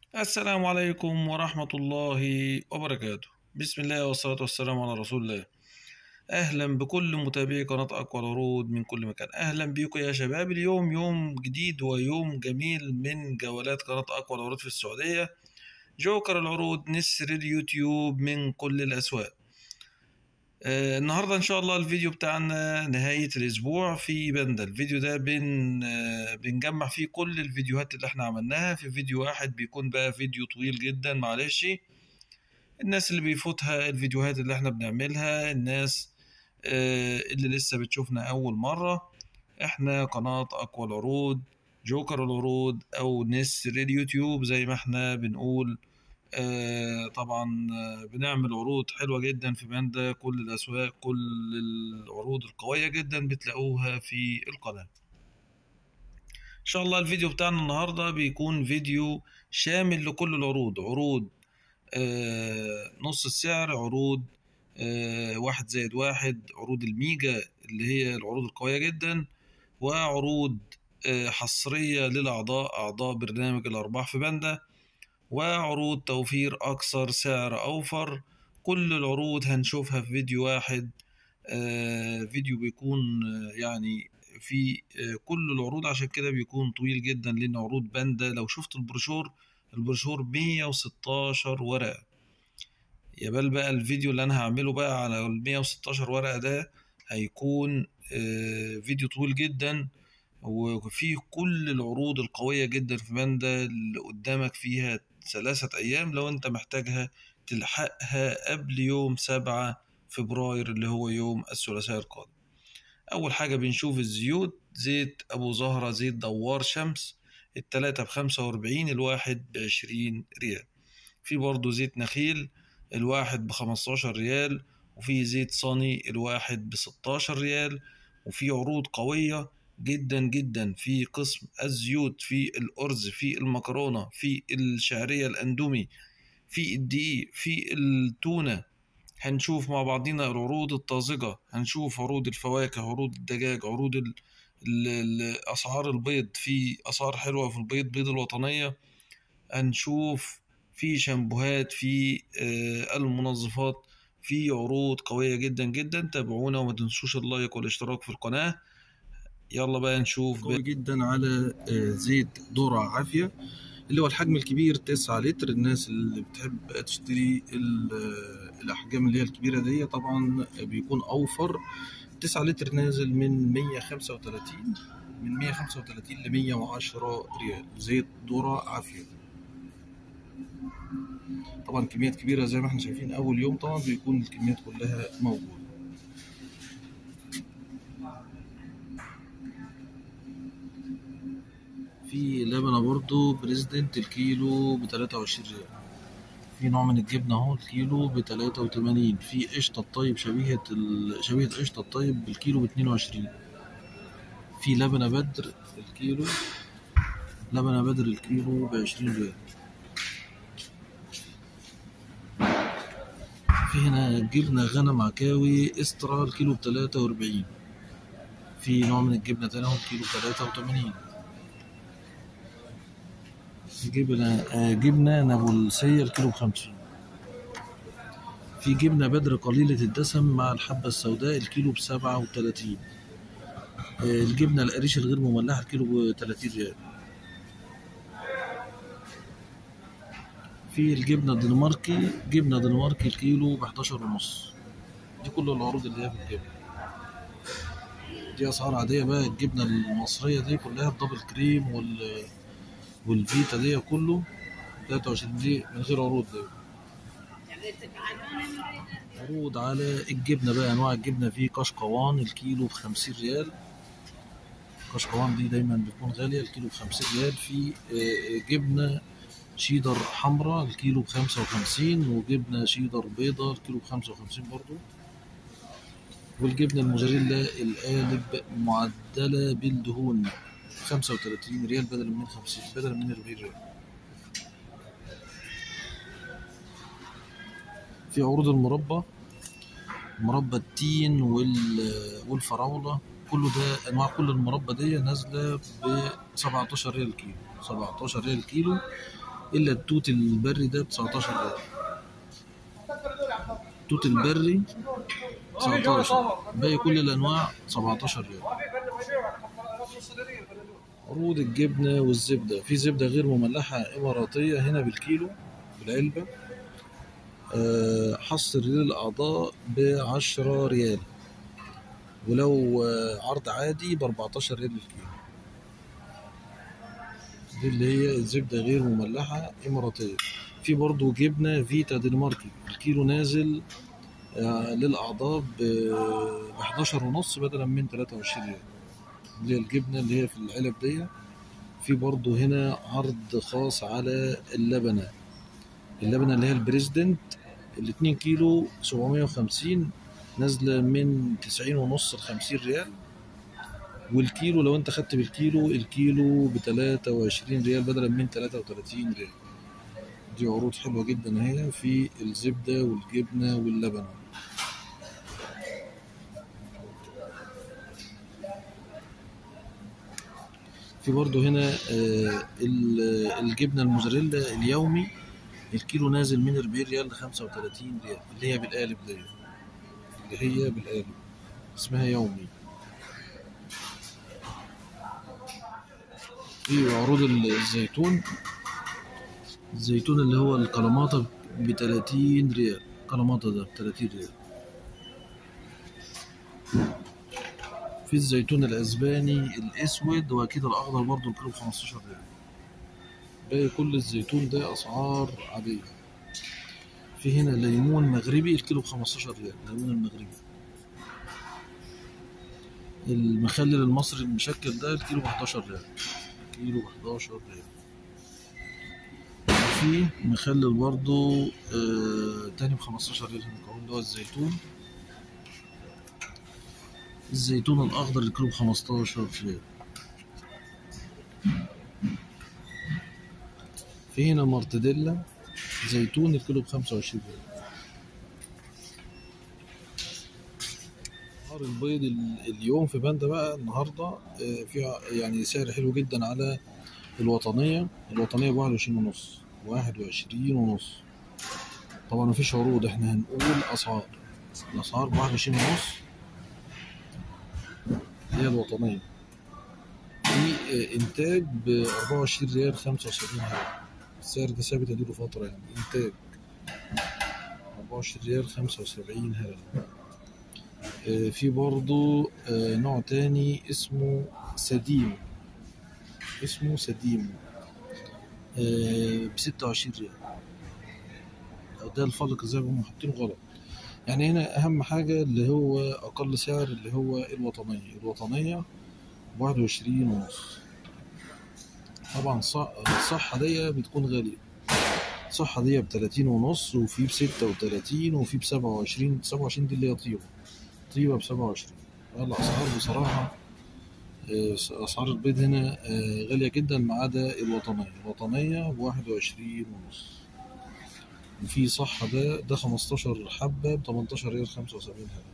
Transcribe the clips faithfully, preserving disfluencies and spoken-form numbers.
السلام عليكم ورحمة الله وبركاته. بسم الله والصلاة والسلام على رسول الله. أهلا بكل متابعي قناة أقوى العروض من كل مكان. أهلا بكم يا شباب. اليوم يوم جديد ويوم جميل من جولات قناة أقوى العروض في السعودية. جوكر العروض، نسر اليوتيوب من كل الأسواق. آه النهاردة إن شاء الله الفيديو بتاعنا نهاية الأسبوع في بندا. الفيديو ده بن آه بنجمع فيه كل الفيديوهات اللي احنا عملناها في فيديو واحد. بيكون بقى فيديو طويل جدا، معلش الناس اللي بيفوتها الفيديوهات اللي احنا بنعملها، الناس آه اللي لسه بتشوفنا أول مرة. احنا قناة أقوى العروض، جوكر العروض أو نسر اليوتيوب زي ما احنا بنقول. آه طبعا آه بنعمل عروض حلوة جدا في باندا، كل الأسواق، كل العروض القوية جدا بتلاقوها في القناة. إن شاء الله الفيديو بتاعنا النهاردة بيكون فيديو شامل لكل العروض. عروض آه نص السعر، عروض آه واحد زائد واحد، عروض الميجا اللي هي العروض القوية جدا، وعروض آه حصرية للأعضاء، أعضاء برنامج الأرباح في باندا، وعروض توفير أكثر سعر أوفر. كل العروض هنشوفها في فيديو واحد. آه فيديو بيكون آه يعني في آه كل العروض، عشان كده بيكون طويل جدا لأن عروض باندا لو شفت البروشور، البروشور مية وستاشر ورقة. يا بال بقى الفيديو اللي أنا هعمله بقى على ال مية وستاشر ورقة ده هيكون آه فيديو طويل جدا، وفيه كل العروض القوية جدا في باندا اللي قدامك فيها ثلاثة أيام لو أنت محتاجها تلحقها قبل يوم سبعة فبراير اللي هو يوم الثلاثاء القادم. أول حاجة بنشوف الزيوت. زيت أبو زهرة، زيت دوار شمس، التلاتة بخمسة وأربعين، الواحد بعشرين ريال. في برضو زيت نخيل الواحد بخمستاشر ريال، وفي زيت صني الواحد بستاشر ريال. وفي عروض قوية جدا جدا في قسم الزيوت، في الأرز، في المكرونة، في الشعرية الأندومي، في الدقيق، في التونة. هنشوف مع بعضنا العروض الطازجة، هنشوف عروض الفواكه، عروض الدجاج، عروض ال ال ال أسعار البيض. في أسعار حلوة في البيض، بيض الوطنية. هنشوف في شامبوهات، في آه المنظفات، في عروض قوية جدا جدا. تابعونا وما تنسوش اللايك والاشتراك في القناة. يلا بقى نشوف قوي جدا على آه زيت ذرة عافية اللي هو الحجم الكبير تسعة لتر. الناس اللي بتحب تشتري الأحجام اللي هي الكبيرة دي طبعا بيكون أوفر. تسعة لتر نازل من مية وخمسة وتلاتين، من مية وخمسة وتلاتين ل مية وعشرة ريال. زيت ذرة عافية طبعا كميات كبيرة زي ما احنا شايفين. أول يوم طبعا بيكون الكميات كلها موجودة. في لبنة برضو بريزيدنت الكيلو بتلاتة وعشرين ريال. في نوع من الجبنة اهو الكيلو بتلاتة وتمانين. في قشطة الطيب شبيهة ال... شبيهة قشطة الطيب بالكيلو باتنين وعشرين. في لبنة بدر الكيلو، لبنة بدر الكيلو بعشرين ريال. في هنا جبنة غنم عكاوي استرا الكيلو بتلاتة وأربعين. في نوع من الجبنة تاني اهو الكيلو بتلاتة وتمانين. جبنة جبنة نابلسية الكيلو بخمسين. في جبنة بدر قليلة الدسم مع الحبة السوداء الكيلو بسبعة وتلاتين. الجبنة القريش الغير مملحة الكيلو بتلاتين ريال. في الجبنة الدنماركي، جبنة دنماركي الكيلو بحداشر ونص. دي كل العروض اللي هي في الجبنة دي أسعار عادية. بقى الجبنة المصرية دي كلها الدبل كريم وال والفيتا دي كله تلاتة وعشرين. دي من غير عروض. دي عروض على الجبنة بقى، أنواع الجبنة. في قشقوان الكيلو بخمسين ريال. قشقوان دي دايما بتكون غالية، الكيلو بخمسين ريال. في جبنة شيدر حمراء الكيلو بخمسة وخمسين، وجبنة شيدر بيضة الكيلو بخمسة وخمسين برضو. والجبنة الموزاريلا القالب معدلة بالدهون خمسة وتلاتين ريال بدل من خمسين، بدل من أربعين ريال. في عروض المربى، مربى التين والفراولة، كله ده انواع. كل المربى دي نازله ب سبعتاشر ريال الكيلو، سبعتاشر ريال الكيلو. الا التوت البري ده ب تسعتاشر ريال. التوت البري تسعتاشر، باقي كل الانواع سبعتاشر ريال. عروض الجبنه والزبده، في زبده غير مملحه اماراتيه هنا بالكيلو بالعلبه، أه حصر للاعضاء بعشرة ريال، ولو عرض عادي بأربعتاشر ريال الكيلو. دي اللي هي الزبدة غير مملحة إماراتية. في برضو جبنة فيتا دنماركي الكيلو نازل للأعضاء بحداشر ونص بدلا من تلاتة وعشرين ريال، اللي هي الجبنة اللي هي في العلب دي. في برضو هنا عرض خاص على اللبنة، اللبنة اللي هي البريزدنت الاتنين كيلو سبعمية وخمسين، نازلة من تسعين ونص لخمسين ريال، والكيلو لو انت خدت بالكيلو الكيلو بتلاتة وعشرين ريال بدلا من تلاتة وتلاتين ريال. دي عروض حلوة جدا اهي في الزبدة والجبنة واللبن. في برضو هنا الجبنة الموزاريلا اليومي الكيلو نازل من أربعين ريال لخمسة وتلاتين ريال، اللي هي بالقالب دي، اللي هي بالقالب اسمها يومي. في عروض الزيتون، الزيتون اللي هو الكلاماتا بتلاتين ريال، كلاماتا ده بتلاتين ريال. في الزيتون الاسباني الاسود واكيد الاخضر برضو الكيلو بخمستاشر ريال. باقي كل الزيتون ده اسعار عادية. في هنا ليمون مغربي الكيلو بخمستاشر ريال، الليمون المغربي. المخلل المصري المشكل ده الكيلو بحداشر ريال، كيلو بحداشر ريال. في مخلل برضو آه تاني بخمستاشر ريال المكون اللي هو الزيتون، الزيتون الأخضر الكيلو بخمستاشر ريال. في هنا مرتديلا زيتون الكيلو بخمسة وعشرين ريال. أسعار البيض اليوم في باندا بقى النهاردة في يعني سعر حلو جدا على الوطنية، الوطنية بواحد وعشرين ونص، واحد وعشرين ونص. طبعا مفيش عروض، احنا هنقول أسعار، الأسعار بواحد وعشرين ونص هي الوطنية. في إنتاج بأربعة وعشرين ريال خمسة وسبعين هللة، السعر ده ثابت اديله فترة يعني. إنتاج أربعة وعشرين ريال خمسة وسبعين هللة. في برضو نوع تاني اسمه سديم، اسمه سديم بستة وعشرين ريال. ده الفلق زي ما هم حاطينه غلط يعني. هنا أهم حاجة اللي هو أقل سعر اللي هو الوطنية، الوطنية بواحد وعشرين ونص. طبعا الصحة دي بتكون غالية، الصحة دي بتلاتين ونص، وفي بستة وتلاتين، وفي بسبعة وعشرين. سبعة وعشرين دي اللي هي طيبة، طيبة بسبعة وعشرين. الأسعار بصراحة أسعار البيض هنا غالية جدا ما عدا الوطنية، الوطنية بواحد وعشرين ونص. وفي صحة ده ده خمستاشر حبة بتمنتاشر ريال خمسة وسبعين هللة.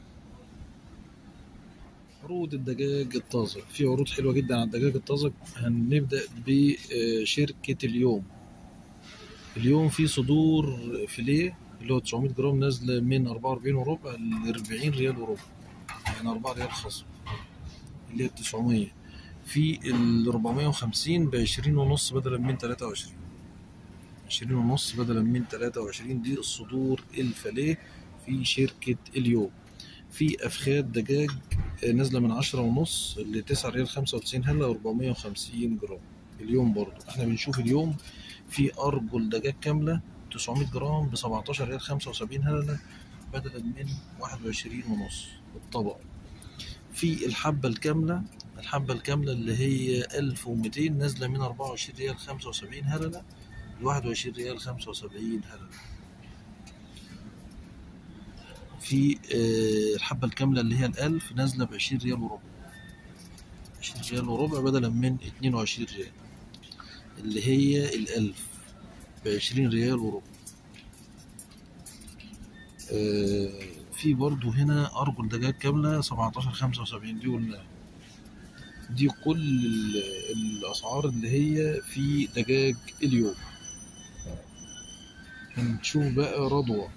عروض الدجاج الطازج، في عروض حلوة جدا على الدجاج الطازج. هنبدأ بشركة اليوم. اليوم في صدور فيليه اللي هو تسعمية جرام نازلة من أربعة وأربعين وربع ل أربعين ريال وربع، يعني أربعة ريال خصم اللي هي تسعمية. في ال أربعمية وخمسين بعشرين ونص بدلا من تلاتة وعشرين، عشرين ونص بدلا من تلاتة وعشرين. دي الصدور الفيليه في شركة اليوم. في أفخاد دجاج نازلة من عشرة ونص لتسعة ريال خمسة وتسعين هللة وأربعمية وخمسين جرام. اليوم برضو احنا بنشوف اليوم في أرجل دجاج كاملة تسعمية جرام بسبعتاشر ريال خمسة وسبعين هللة بدلا من واحد وعشرين ونص الطبق. في الحبة الكاملة، الحبة الكاملة اللي هي ألف ومتين نازلة من أربعة وعشرين ريال خمسة وسبعين هللة لواحد وعشرين ريال خمسة وسبعين هللة. في الحبة الكاملة اللي هي الألف نازلة بعشرين ريال وربع، عشرين ريال وربع بدلا من اتنين وعشرين ريال. اللي هي الألف بعشرين ريال وربع. في برضو هنا أرجل دجاج كاملة سبعتاشر خمسة وسبعين، دي قلنا. دي كل الأسعار اللي هي في دجاج اليوم. هنشوف بقى رضوة.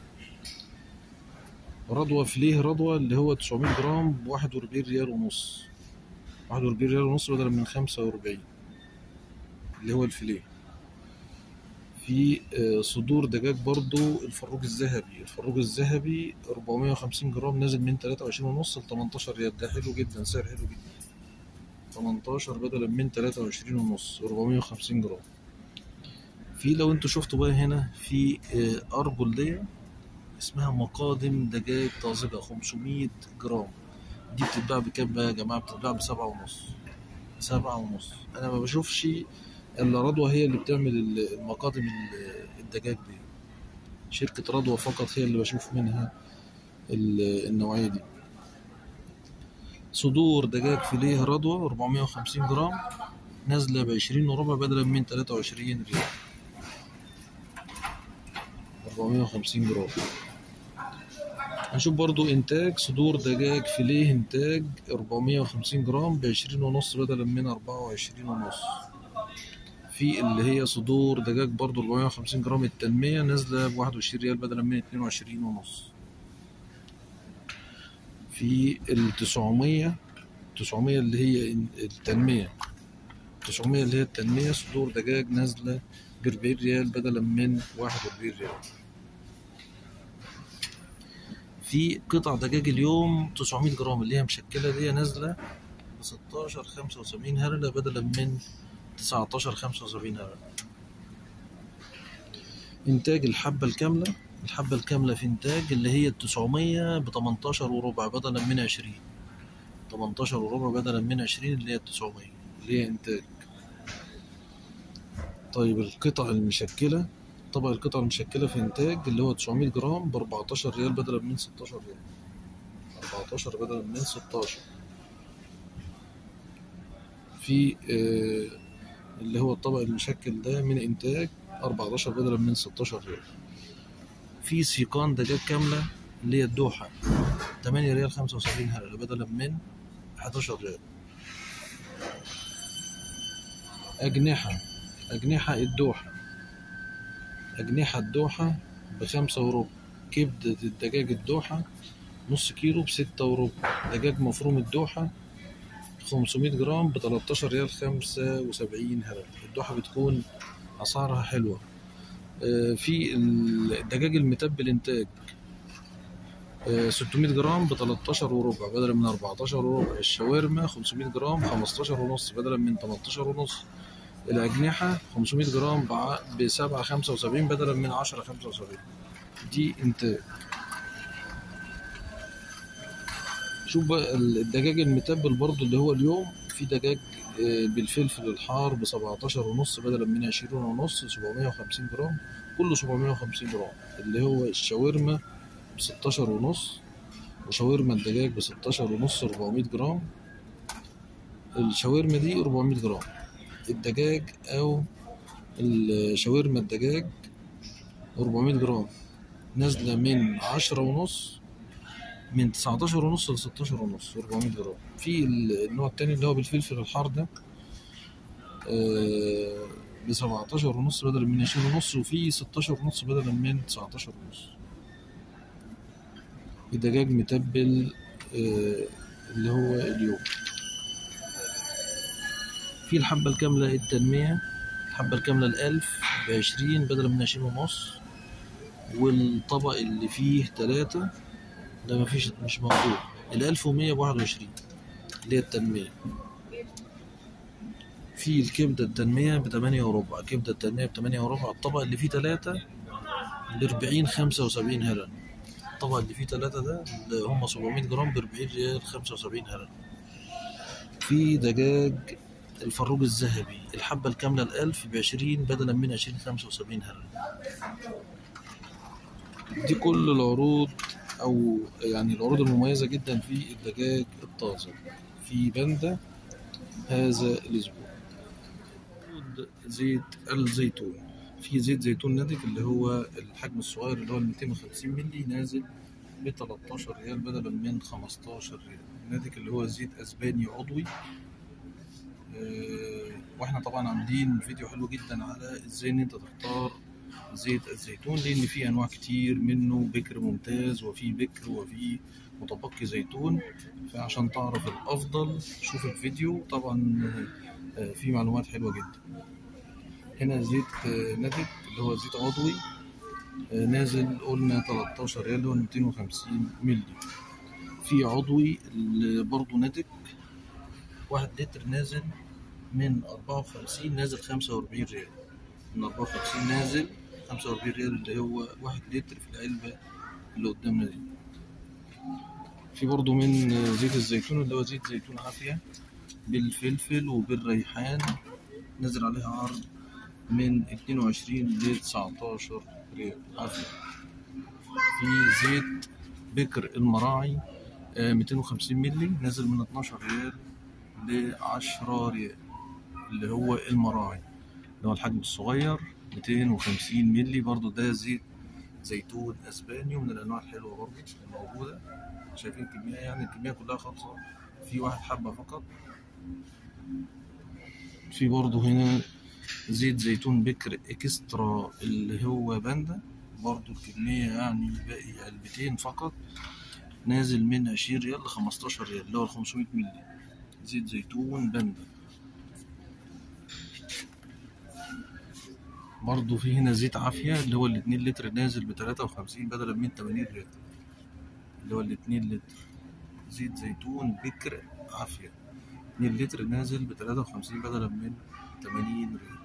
رضوة فيليه رضوة اللي هو تسعمية جرام بواحد وأربعين ريال ونص، واحد وأربعين ريال ونص بدلا من خمسة وأربعين اللي هو الفيليه. في آه، صدور دجاج برضو الفروج الذهبي. الفروج الذهبي أربعمية وخمسين جرام نازل من تلاتة وعشرين ونص ل تمنتاشر ريال. ده حلو جدا، سعر حلو جدا، تمنتاشر بدلا من تلاتة وعشرين ونص، أربعمية وخمسين جرام. في لو انتوا شفتوا بقى هنا في آه، أرجل دي اسمها مقادم دجاج طازجة خمسمية جرام. دي بتتباع بكام بقى يا جماعة؟ بتتباع بسبعة ونص، سبعة ونص. أنا ما بشوفش إلا رضوى هي اللي بتعمل المقادم الدجاج دي، شركة رضوى فقط هي اللي بشوف منها النوعية دي. صدور دجاج فيليه رضوى أربعمية وخمسين جرام نازلة بعشرين وربع بدلا من تلاتة وعشرين ريال، أربعمية وخمسين جرام. هنشوف برضو إنتاج صدور دجاج فيليه إنتاج أربعمية وخمسين جرام بعشرين ونص بدلا من أربعة وعشرين ونص. في اللي هي صدور دجاج برضو أربعمية وخمسين جرام التنمية نازلة بواحد وعشرين ريال بدلا من اتنين وعشرين ونص. في التسعمية تسعمية اللي هي التنمية تسعمية اللي هي التنمية صدور دجاج نازلة بأربعين ريال بدلا من واحد وأربعين ريال. في قطع دجاج اليوم تسعمية جرام اللي هي مشكلة دي نازلة بستاشر خمسة وسبعين هرلة بدلا من تسعتاشر خمسة وسبعين هرلة. إنتاج الحبة الكاملة الحبة الكاملة في إنتاج اللي هي التسعمية بتمنتاشر وربع بدلا من عشرين، تمنتاشر وربع بدلا من عشرين اللي هي التسعمية اللي هي إنتاج. طيب القطع المشكلة، طبق القطع المشكلة في إنتاج اللي هو تسعمية جرام بأربعتاشر ريال بدلا من ستاشر ريال، أربعتاشر بدلا من ستاشر. في آه اللي هو الطبق المشكل ده من إنتاج أربعتاشر بدلا من ستاشر ريال. في سيقان دجاج كاملة اللي هي الدوحة تمانية ريال خمسة وسبعين هرلة بدلا من حداشر ريال. أجنحة أجنحة الدوحة أجنحة الدوحة بخمسة وربع. كبدة الدجاج الدوحة نص كيلو بستة وربع. دجاج مفروم الدوحة خمسمية جرام بتلاتاشر ريال خمسة وسبعين هرلة. الدوحة بتكون أسعارها حلوة. في الدجاج المتبل إنتاج ستمية جرام بتلاتاشر وربع بدلا من أربعتاشر وربع. الشاورما خمسمية جرام خمستاشر ونص بدلا من تمنتاشر ونص. الأجنحة خمسمية جرام بسبعة خمسة وسبعين بدلا من عشرة خمسة وسبعين. دي إنتاج. شوف بقى الدجاج المتبل برضو اللي هو اليوم في دجاج بالفلفل الحار بسبعتاشر ونص بدلا من عشرين ونص، سبعمية وخمسين جرام، كله سبعمية وخمسين جرام. اللي هو الشاورما بستاشر ونص، وشاورما الدجاج بستاشر ونص أربعمية جرام. الشاورما دي أربعمية جرام الدجاج، أو الشاورما الدجاج أربعمية جرام نازلة من عشرة ونص، من تسعتاشر ونص لستاشر ونص، أربعمية جرام. في النوع التاني اللي هو بالفلفل الحار ده بسبعتاشر ونص بدلا من عشرين ونص، وفي ستاشر ونص بدلا من تسعتاشر ونص. الدجاج متبل اللي هو اليوم. في الحبة الكاملة التنمية، الحبة الكاملة الألف بعشرين بدلا من عشرين ونص. والطبق اللي فيه تلاتة ده مفيش، مش موجود. الألف ومية بواحد وعشرين اللي هي التنمية. في الكبدة التنمية بتمانية وربع، كبدة التنمية بتمانية وربع. الطبق اللي فيه تلاتة بأربعين خمسة وسبعين هرلة. الطبق اللي فيه تلاتة ده اللي هم سبعمية جرام بأربعين ريال خمسة وسبعين هرلة. في دجاج الفروج الذهبي الحبة الكاملة الألف بعشرين بدلا من عشرين خمسة وسبعين هرلة. دي كل العروض، أو يعني العروض المميزة جدا في الدجاج الطازج في باندا هذا الأسبوع. زيت الزيتون، في زيت زيتون نادف اللي هو الحجم الصغير اللي هو ميتين وخمسين مللي نازل ب تلاتاشر ريال بدلا من خمستاشر ريال. نادف اللي هو زيت أسباني عضوي. أه واحنا طبعا عاملين فيديو حلو جدا على ازاي ان انت تختار زيت الزيتون، لأن في أنواع كتير منه، بكر ممتاز وفي بكر وفي متبقي زيتون. فعشان تعرف الأفضل شوف الفيديو، طبعا في معلومات حلوة جدا. هنا زيت نتج اللي هو زيت عضوي نازل قلنا تلتاشر ريال، هو ميتين وخمسين مللي. في عضوي اللي برضه نتج واحد لتر نازل من أربعة وخمسين، نازل خمسة وأربعين ريال، من أربعة وخمسين نازل خمسة وأربعين ريال، اللي هو واحد لتر في العلبة اللي قدامنا دي. في برضه من زيت الزيتون اللي هو زيت زيتون عافية بالفلفل وبالريحان، نازل عليها عرض من اتنين وعشرين ل تسعتاشر ريال عافية. في زيت بكر المراعي ميتين وخمسين مللي، نازل من اتناشر ريال ل عشرة ريال، اللي هو المراعي اللي هو الحجم الصغير ميتين وخمسين مللي. برضو ده زيت زيتون اسباني ومن الانواع الحلوه برضو الموجوده. شايفين الكميه، يعني الكميه كلها خالصه في واحد حبه فقط. في برضو هنا زيت زيتون بكر اكسترا اللي هو باندا، برضو الكميه يعني باقي علبتين فقط، نازل من عشرين ريال لخمستاشر ريال، اللي هو خمسمية مللي زيت زيتون باندا. برضو في هنا زيت عافية اللي هو الاتنين لتر، نازل بتلاتة وخمسين بدلا من تمانين ريال، اللي هو الاتنين لتر زيت زيتون بكر عافية اتنين لتر، نازل بتلاتة وخمسين بدلا من تمانين ريال.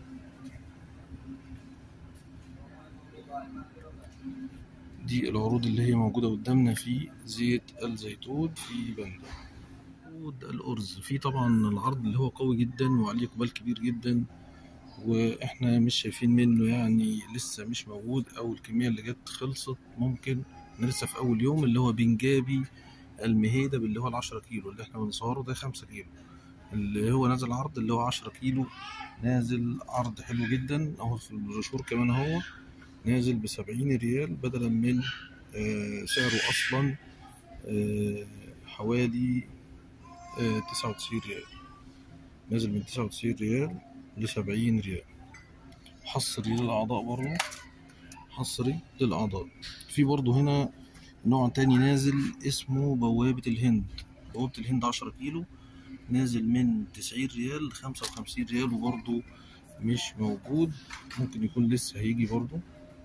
دي العروض اللي هي موجودة قدامنا في زيت الزيتون في باندا. الأرز في طبعا العرض اللي هو قوي جدا وعليه إقبال كبير جدا، واحنا مش شايفين منه، يعني لسه مش موجود او الكمية اللي جت خلصت، ممكن احنا لسه في اول يوم. اللي هو بنجابي المهيدة اللي هو العشرة كيلو اللي احنا بنصوره ده خمسة كيلو، اللي هو نازل عرض اللي هو عشرة كيلو، نازل عرض حلو جدا اهو في البروشور كمان، هو نازل بسبعين ريال بدلا من آه سعره اصلا آه حوالي آه تسعة وتسعين ريال، نازل من تسعة وتسعين ريال لسبعين ريال. حصري للأعضاء برضه، حصري للأعضاء. في برضه هنا نوع تاني نازل اسمه بوابة الهند، بوابة الهند عشرة كيلو، نازل من تسعين ريال لخمسة وخمسين ريال، وبرضه مش موجود، ممكن يكون لسه هيجي برضه.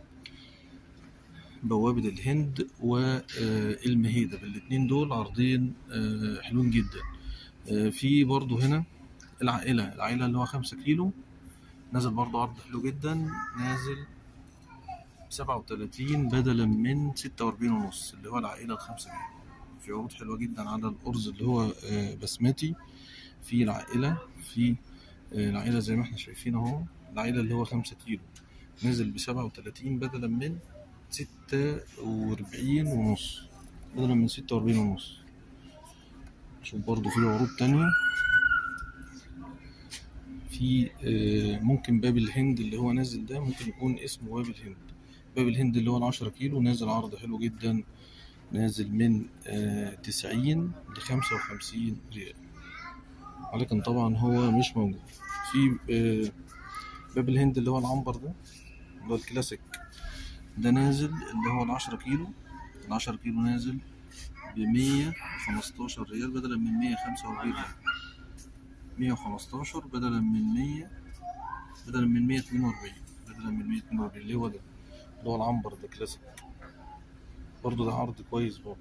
بوابة الهند والمهيدة بالاتنين دول عرضين حلوين جدا. في برضه هنا العائلة، العائلة اللي هو خمسة كيلو، نازل برضه عرض حلو جدا، نازل سبعة وتلاتين بدلا من ستة وأربعين ونص، اللي هو العائلة الخمسة كيلو. في عروض حلوة جدا على الأرز اللي هو بسمتي في العائلة، في العائلة زي ما احنا شايفين اهو، العائلة اللي هو خمسة كيلو نازل بسبعة وتلاتين بدلا من ستة وأربعين ونص، بدلا من ستة وأربعين ونص. شوف برضو في عروض تانية في ممكن باب الهند اللي هو نازل ده، ممكن يكون اسمه باب الهند. باب الهند اللي هو العشرة كيلو نازل عرض حلو جدا، نازل من تسعين لخمسة وخمسين ريال، ولكن طبعا هو مش موجود. في باب الهند اللي هو العنبر ده اللي هو الكلاسيك ده، نازل اللي هو العشرة كيلو، العشرة كيلو نازل بمية وخمستاشر ريال بدلا من مية وخمسة وأربعين ريال، مية وخمستاشر بدلا من مية، بدلا من مية اتنين وأربعين، بدلا من مية اتنين وأربعين، اللي هو ده اللي هو العنبر ده كلاسيك. برضو ده عرض كويس برضو.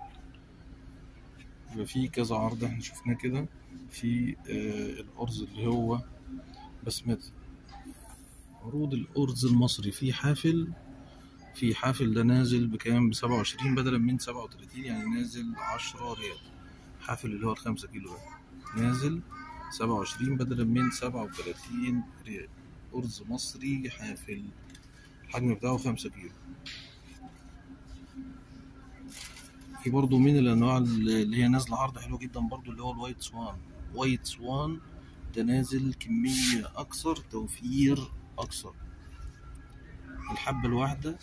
يبقى في كذا عرض احنا شفناه كده في آه الأرز اللي هو بسمتي. عروض الأرز المصري في حافل، في حافل ده نازل بكام؟ بسبعة وعشرين بدلا من سبعة وتلاتين، يعني نازل عشرة ريال. حافل اللي هو الخمسة كيلو ده نازل سبعة وعشرين بدلا من سبعة وتلاتين ريال. أرز مصري حافل، الحجم بتاعه خمسة كيلو. في برضو من الأنواع اللي هي نازلة عرض حلو جدا برضو اللي هو الوايت سوان، وايت سوان ده نازل كمية أكثر، توفير أكثر. الحبة الواحدة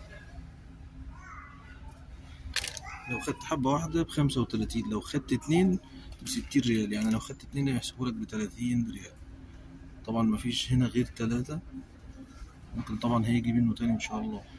لو خدت حبة واحدة بخمسة وتلاتين، لو خدت اتنين بستين ريال، يعني لو خدت اتنين هيحسبولك بتلاتين ريال. طبعا مفيش هنا غير تلاتة ممكن طبعا هيجي منه تاني ان شاء الله.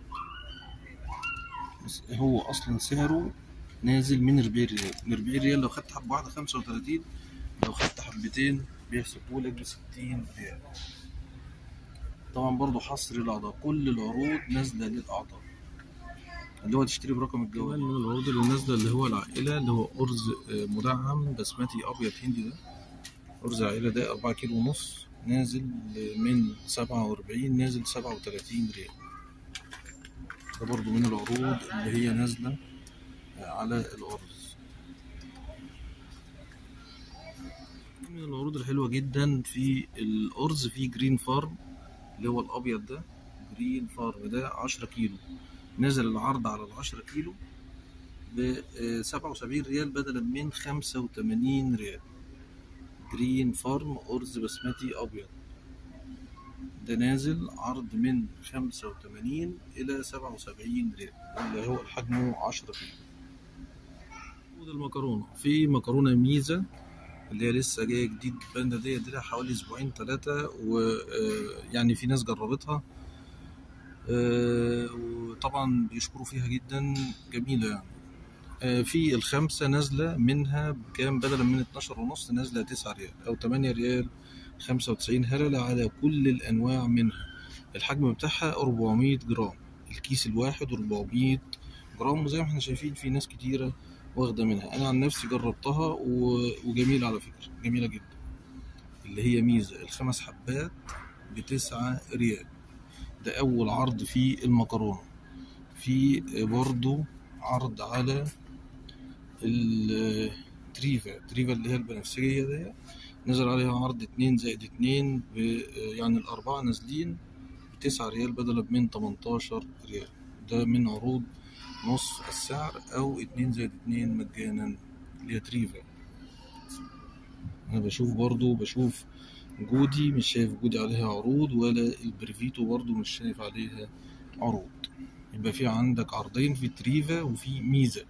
بس هو اصلا سعره نازل من أربعين ريال. من أربعين ريال لو خدت حبة واحدة خمسة وتلاتين، لو خدت حبتين بيحسبهولك بستين ريال. طبعا برضو حصر الأعضاء، كل العروض نازلة للأعضاء، اللي هو تشتري برقم الجوال. من العروض اللي نازلة اللي هو العائلة، اللي هو أرز مدعم بسمتي أبيض هندي. ده أرز العائلة ده أربعة كيلو ونص، نازل من سبعة وأربعين، نازل سبعة وتلاتين ريال. ده برضو من العروض اللي هي نازلة على الأرز. من العروض الحلوة جدا في الأرز في جرين فارم، اللي هو الأبيض ده. جرين فارم ده عشرة كيلو، نزل العرض على العشرة كيلو بسبعة وسبعين ريال بدلا من خمسة وتمانين ريال. جرين فارم أرز بسمتي أبيض، ده نازل عرض من خمسة وتمانين إلى سبعة وسبعين ريال، اللي هو حجمه عشرة كيلو. المكرونة، في مكرونة ميزة اللي هي لسه جاية جديد باندا، دي دي حوالي أسبوعين تلاتة، ويعني في ناس جربتها وطبعا بيشكروا فيها جدا، جميلة يعني. في الخمسة نازلة منها بكام؟ بدلا من اتناشر ونص نازلة تسعة ريال أو تمانية ريال خمسة وتسعين هللة على كل الأنواع منها. الحجم بتاعها أربعمية جرام، الكيس الواحد أربعمية جرام، وزي ما احنا شايفين في ناس كتيرة واخدة منها. أنا عن نفسي جربتها وجميلة على فكرة، جميلة جدا. اللي هي ميزة الخمس حبات بتسعة ريال، ده أول عرض في المكرونة. في برضو عرض على التريفا، تريفا اللي هي البنفسجية دي، نزل عليها عرض اتنين زائد اتنين، يعني الأربعة نازلين بتسعة ريال بدلا من تمنتاشر ريال. ده من عروض نصف السعر أو اتنين زائد اتنين مجانا، اللي هي تريفا. أنا بشوف برضو بشوف جودي، مش شايف جودي عليها عروض، ولا البريفيتو برضو مش شايف عليها عروض. يبقى في عندك عرضين، في تريفا وفي ميزة.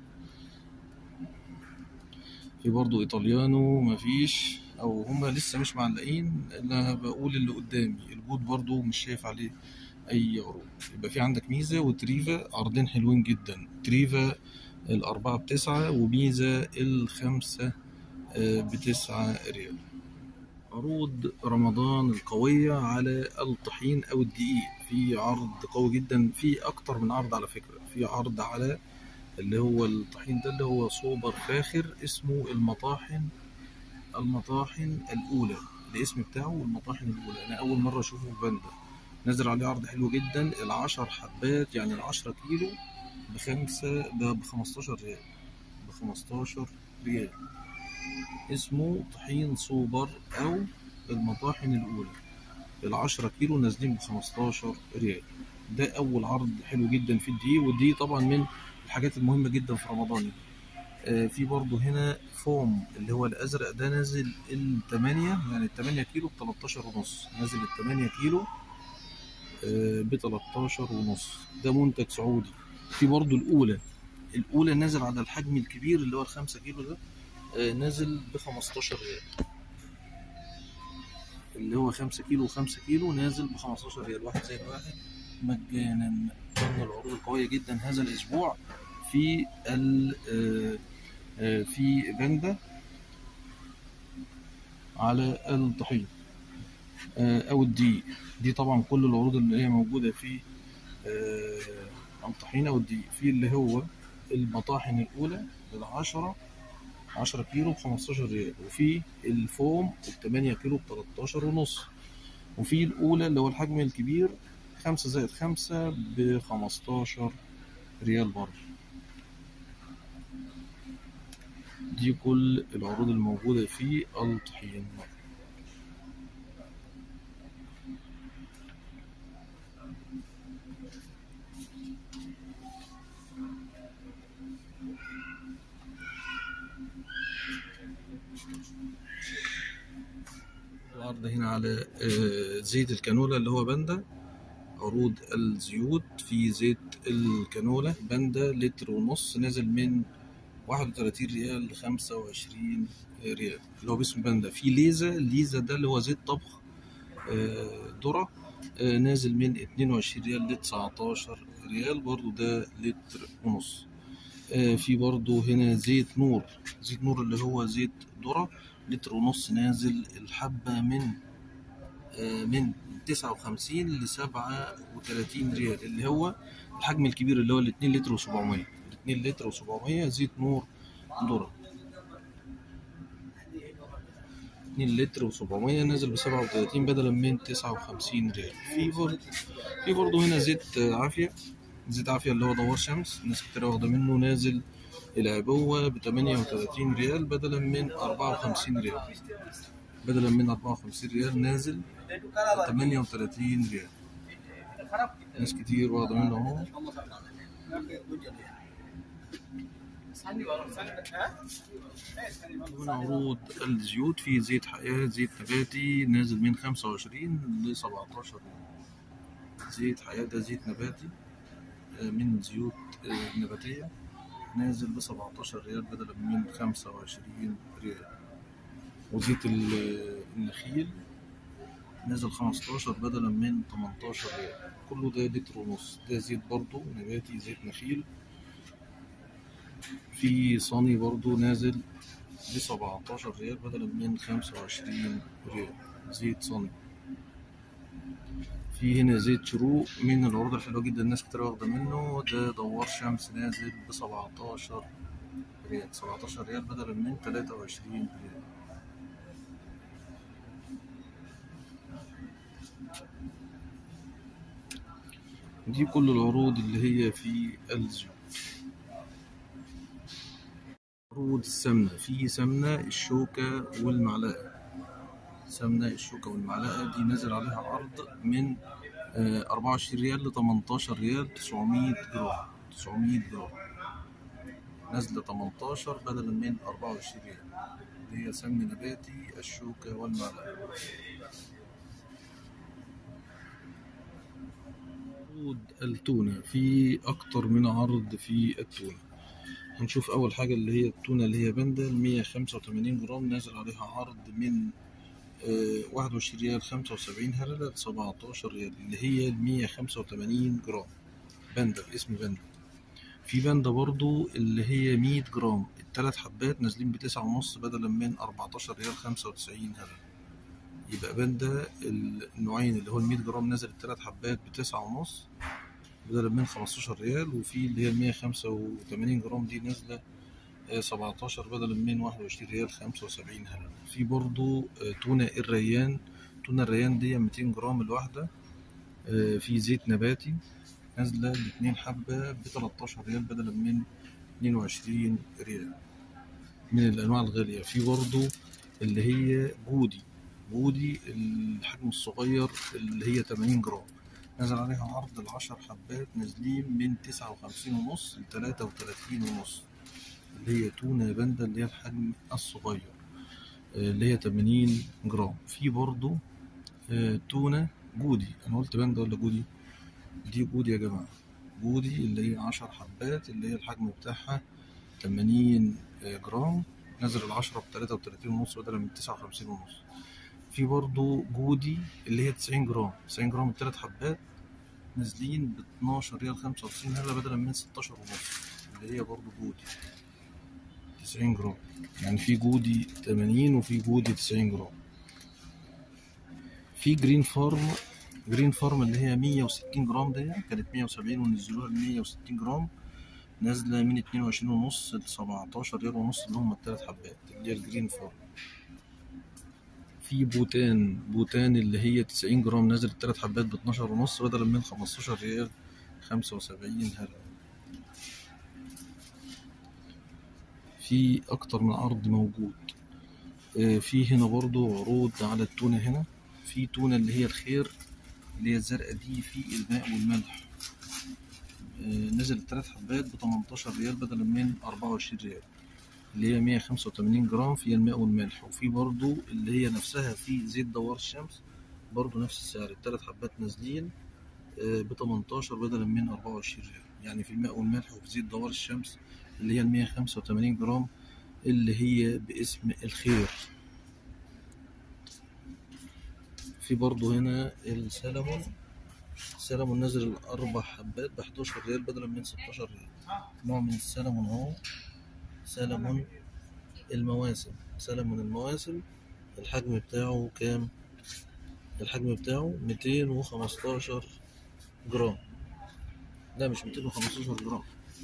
في برضو ايطاليانو مفيش، او هما لسه مش معلقين. انا بقول اللي قدامي الجود برضو مش شايف عليه اي عروض. يبقى في عندك ميزة وتريفا، عرضين حلوين جدا. تريفا الاربعة بتسعة، وميزة الخمسة بتسعة ريال. عروض رمضان القوية على الطحين او الدقيق، في عرض قوي جدا، في اكتر من عرض على فكرة. في عرض على اللي هو الطحين ده، اللي هو سوبر فاخر، اسمه المطاحن المطاحن الأولى. الاسم بتاعه المطاحن الأولى، أنا أول مرة أشوفه في باندا. نزل عليه عرض حلو جدا، العشر حبات يعني العشرة كيلو بخمسة بخمستاشر ريال، بخمستاشر ريال. اسمه طحين سوبر أو المطاحن الأولى. العشرة كيلو نازلين بخمستاشر ريال. ده أول عرض حلو جدا في الدقيق، والدقيق طبعا من الحاجات المهمة جدا في رمضان. آه في برضو هنا فوم اللي هو الأزرق، ده نازل التمانية، يعني التمانية كيلو بتلاتاشر ونص، نازل التمانية كيلو آه بتلاتاشر ونص، ده منتج سعودي. في برضو الأولى، الأولى نازل على الحجم الكبير اللي هو الخمسة كيلو ده، آه نازل بخمستاشر ريال. اللي هو خمسة كيلو وخمسة كيلو نازل بخمستاشر ريال، واحد زائد واحد مجانا. من العروض القوية جدا هذا الأسبوع في ال في باندا على الطحين أو الدقيق. دي طبعا كل العروض اللي هي موجودة في الطحين أو الدقيق. في اللي هو المطاحن الأولى العشرة عشرة كيلو بخمستاشر ريال، وفي الفوم التمانية كيلو بتلاتاشر ونص، وفي الأولى اللي هو الحجم الكبير خمسة زائد خمسة بخمستاشر ريال برضه. دي كل العروض الموجودة في الطحين. العرض هنا على زيت الكانولا اللي هو باندا. عروض الزيوت، في زيت الكانولا باندا لتر ونص، نازل من واحد وتلاتين ريال لخمسة وعشرين ريال، اللي هو باسم باندا. في ليزا، ليزا ده اللي هو زيت طبخ ذرة، آه نازل من اتنين وعشرين ريال ل تسعتاشر ريال، برضو ده لتر ونص. آه في برضو هنا زيت نور، زيت نور اللي هو زيت ذرة، لتر ونص، نازل الحبة من آه من تسعة وخمسين ل سبعة وتلاتين ريال، اللي هو الحجم الكبير اللي هو الاتنين لتر وسبعمية، الاتنين لتر وسبعمية زيت نور ذرة، اتنين لتر وسبعمية نازل بسبعة وتلاتين بدلا من تسعة وخمسين ريال. في برضه في برضه هنا زيت عافية، زيت عافية اللي هو دوار شمس، ناس كتير واخدة منه، نازل العبوة بتمانية وتلاتين ريال بدلا من أربعة وخمسين ريال، بدلا من أربعة وخمسين ريال نازل تمانية وتلاتين ريال، ناس كتير واخدة منه اهو. هنا عروض الزيوت، في زيت حياة زيت نباتي نازل من خمسة وعشرين ل سبعتاشر ريال، زيت حياة ده زيت نباتي من زيوت نباتية، نازل ب سبعتاشر ريال بدلا من خمسة وعشرين ريال. وزيت النخيل نازل خمستاشر بدلا من تمنتاشر ريال، كله ده لتر ونص، ده زيت برضو نباتي زيت نخيل. في صاني برضو نازل بسبعتاشر ريال بدلا من خمسة وعشرين ريال، زيت صاني. في هنا زيت شروق من العروض الحلوة جدا، الناس كتير واخدة منه، ده دوار شمس نازل بسبعتاشر ريال، سبعتاشر ريال بدلا من تلاتة وعشرين ريال. دي كل العروض اللي هي في الزيوت. عروض السمنة، في سمنة الشوكة والمعلقة، سمنة الشوكة والمعلقة دي نازل عليها عرض من أربعة وعشرين ريال ل تمنتاشر ريال، تسعمية جرام، تسعمية جرام نازلة تمنتاشر بدلا من أربعة وعشرين ريال، اللي هي سمن نباتي الشوكة والمعلقة. عروض التونة، في أكتر من عرض في التونة. هنشوف أول حاجة اللي هي التونة اللي هي باندا مية خمسة وتمانين جرام، نازل عليها عرض من واحد وعشرين ريال خمسة وسبعين هللة ل سبعتاشر ريال، اللي هي المية خمسة وتمانين جرام باندا باسم باندا. في باندا برضو اللي هي مية جرام، التلات حبات نازلين بتسعة ونص بدلا من أربعتاشر ريال خمسة وتسعين هللة، يبقى باندا النوعين اللي هو المية جرام نازل التلات حبات بتسعة ونص بدلا من خمستاشر ريال، وفي اللي هي المية خمسة وتمانين جرام دي نازلة سبعتاشر بدلا من واحد وعشرين ريال خمسة وسبعين هللة. في برضو تونة الريان، تونة الريان دي ميتين جرام الواحدة، في زيت نباتي نازلة الاتنين حبة بتلاتاشر ريال بدلا من اتنين وعشرين ريال، من الأنواع الغالية. في برضو اللي هي جودي، جودي الحجم الصغير اللي هي تمانين جرام، نزل عليها عرض العشر حبات نازلين من تسعة وخمسين ونص ل تلاتة وتلاتين ونص، اللي هي تونة باندا اللي هي الحجم الصغير اللي هي تمانين جرام. في برضو تونة جودي، أنا قلت باندا ولا جودي؟ دي جودي يا جماعة، جودي اللي هي عشر حبات اللي هي الحجم بتاعها تمانين جرام، نزل العشرة بتلاتة وتلاتين ونص بدلا من تسعة وخمسين ونص. في برضو جودي اللي هي تسعين جرام، تسعين جرام التلات حبات نازلين باتناشر ريال خمسة وتسعين هللة بدلا من ستاشر ونص، اللي هي برضو جودي تسعين جرام، يعني في جودي تمانين وفي جودي تسعين جرام. في جرين فارم، جرين فارم اللي هي مية وستين جرام، دي كانت مية وسبعين ونزلوها ل مية وستين جرام، نازلة من اتنين وعشرين ونص ل سبعتاشر ريال ونص اللي هم التلات حبات، اللي هي الجرين فارم. في بوتان، بوتان اللي هي تسعين جرام نازل التلات حبات باتناشر ونص بدلا من خمستاشر ريال خمسة وسبعين هللة. في أكتر من عرض موجود. في هنا برضو عروض على التونة، هنا في تونة اللي هي الخير اللي هي الزرقاء دي في الماء والملح، نزل التلات حبات بتمنتاشر ريال بدلا من أربعة وعشرين ريال، اللي هي مية خمسة وتمانين جرام في الماء والملح. وفي برضو اللي هي نفسها في زيت دوار الشمس، برضو نفس السعر، التلات حبات نازلين بتمنتاشر بدلا من أربعة وعشرين ريال، يعني في الماء والملح وفي زيت دوار الشمس اللي هي المية خمسة وتمانين جرام اللي هي باسم الخير. في برضو هنا السلمون، سلمون نازل الأربع حبات بحداشر ريال بدلا من ستاشر ريال. نوع من السلمون أهو، سلمون المواسم. سلمون المواسم الحجم بتاعه كام؟ الحجم بتاعه ميتين وخمستاشر جرام. لا مش ميتين وخمستاشر جرام،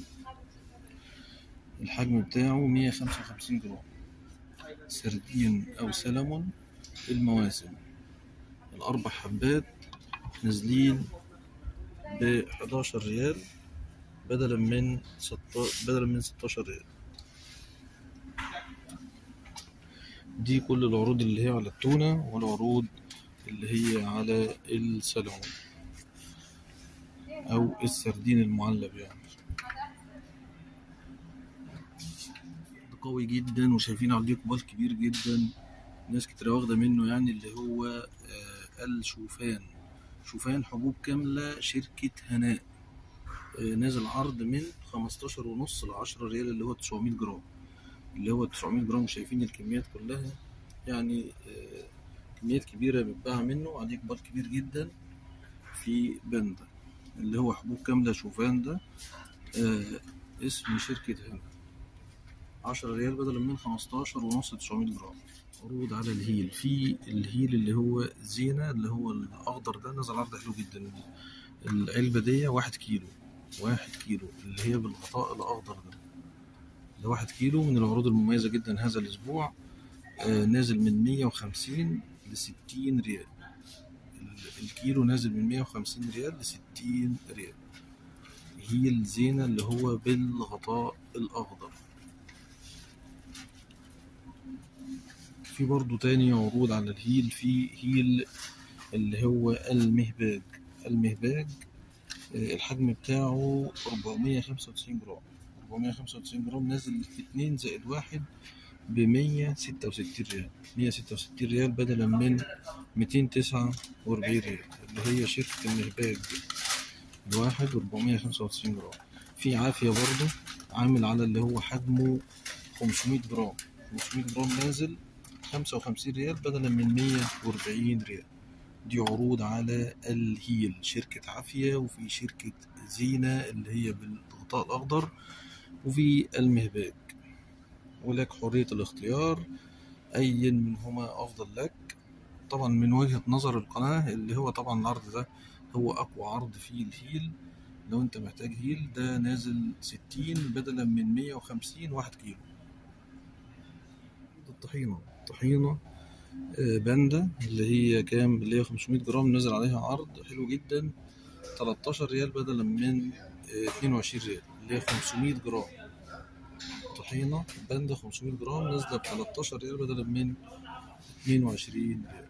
الحجم بتاعه مية خمسة وخمسين جرام. سردين أو سلمون المواسم الأربع حبات نازلين بحداشر ريال بدلا من بدلا من ستاشر ريال. دي كل العروض اللي هي على التونة والعروض اللي هي على السلمون أو السردين المعلب يعني. قوي جدا وشايفين عليه قبال كبير جدا، ناس كتير واخدة منه يعني، اللي هو آه الشوفان. شوفان حبوب كاملة شركة هناء، آه نازل عرض من خمستاشر ونص لعشرة ريال، اللي هو تسعمية جرام. اللي هو تسعمية جرام، شايفين الكميات كلها يعني، آه كميات كبيرة بتباع منه، عليه قبال كبير جدا. في باندا اللي هو حبوب كاملة شوفان ده، آه اسم شركة هنا، عشرة ريال بدلا من خمستاشر ونص تسعمية جرام. عروض على الهيل، في الهيل اللي هو زينة اللي هو الأخضر ده نزل عرض حلو جدا. العلبة دي واحد كيلو، واحد كيلو اللي هي بالغطاء الأخضر ده، ده واحد كيلو من العروض المميزة جدا هذا الأسبوع. آه نازل من مية وخمسين لستين ريال، الكيلو نازل من مية وخمسين ريال لستين ريال. هيل زينة اللي هو بالغطاء الأخضر. في برضو تاني عروض على الهيل، في هيل اللي هو المهباج. المهباج الحجم بتاعه أربعمية وخمسة وتسعين جرام، أربعمية وخمسة وتسعين جرام، نازل اتنين زائد واحد بمية ستة وستين ريال، مية ستة وستين ريال بدلا من ميتين تسعة وأربعين ريال، اللي هي شركة المهباج الواحد أربعمية وخمسة وتسعين جرام. في عافية برضو عامل على اللي هو حجمه خمسمية جرام، خمسمية جرام نازل خمسة وخمسين ريال بدلا من مية وأربعين ريال. دي عروض على الهيل، شركة عافية، وفي شركة زينة اللي هي بالغطاء الأخضر، وفي المهباج. ولك حرية الاختيار أي منهما أفضل لك. طبعا من وجهة نظر القناة اللي هو طبعا العرض ده هو أقوى عرض فيه الهيل. لو أنت محتاج هيل ده نازل ستين بدلا من مية وخمسين، واحد كيلو. الطحينة، الطحينة باندا اللي هي كام، اللي هي خمسمية جرام، نزل عليها عرض حلو جدا تلتاشر ريال بدلا من اتنين وعشرين ريال، اللي هي خمسمية جرام. طحينة باندا خمسمية جرام نازلة بتلتاشر ريال بدلا من اتنين وعشرين ريال.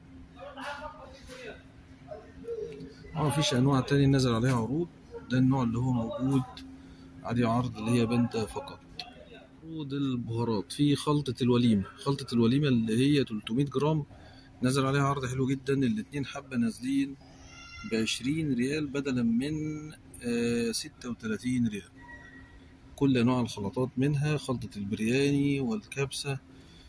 اه مفيش انواع تاني نزل عليها عروض، ده النوع اللي هو موجود عليه عرض اللي هي باندا فقط. عروض البهارات، في خلطة الوليمة، خلطة الوليمة اللي هي تلتمية جرام نزل عليها عرض حلو جدا، الاتنين حبة نازلين بعشرين ريال بدلا من ستة وتلاتين ريال. كل أنواع الخلطات منها خلطة البرياني والكبسة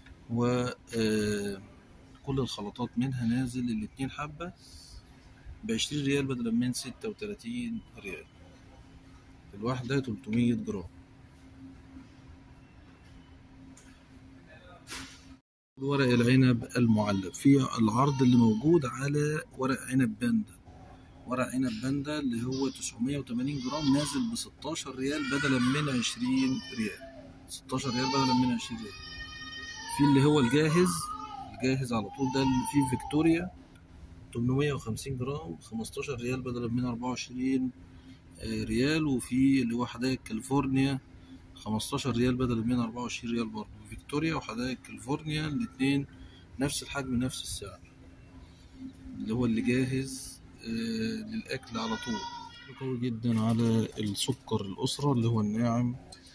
وكل الخلطات منها نازل الاتنين حبة بعشرين ريال بدلا من ستة وتلاتين ريال، الواحدة تلتمية جرام. ورق العنب المعلب، في العرض اللي موجود على ورق عنب باندا، ورق عنب باندا اللي هو تسعمية وتمانين جرام نازل بستاشر ريال بدلا من عشرين ريال، ستاشر ريال بدلا من عشرين ريال. في اللي هو الجاهز، الجاهز على طول ده اللي فيه فيكتوريا تمنمية وخمسين جرام خمستاشر ريال بدلا من أربعة وعشرين ريال. وفي اللي هو حدائق كاليفورنيا خمستاشر ريال بدلا من أربعة وعشرين ريال برضه. فيكتوريا وحدائق كاليفورنيا الاتنين نفس الحجم نفس السعر، اللي هو اللي جاهز للأكل على طول. قوي جدا على السكر الأسرة اللي هو الناعم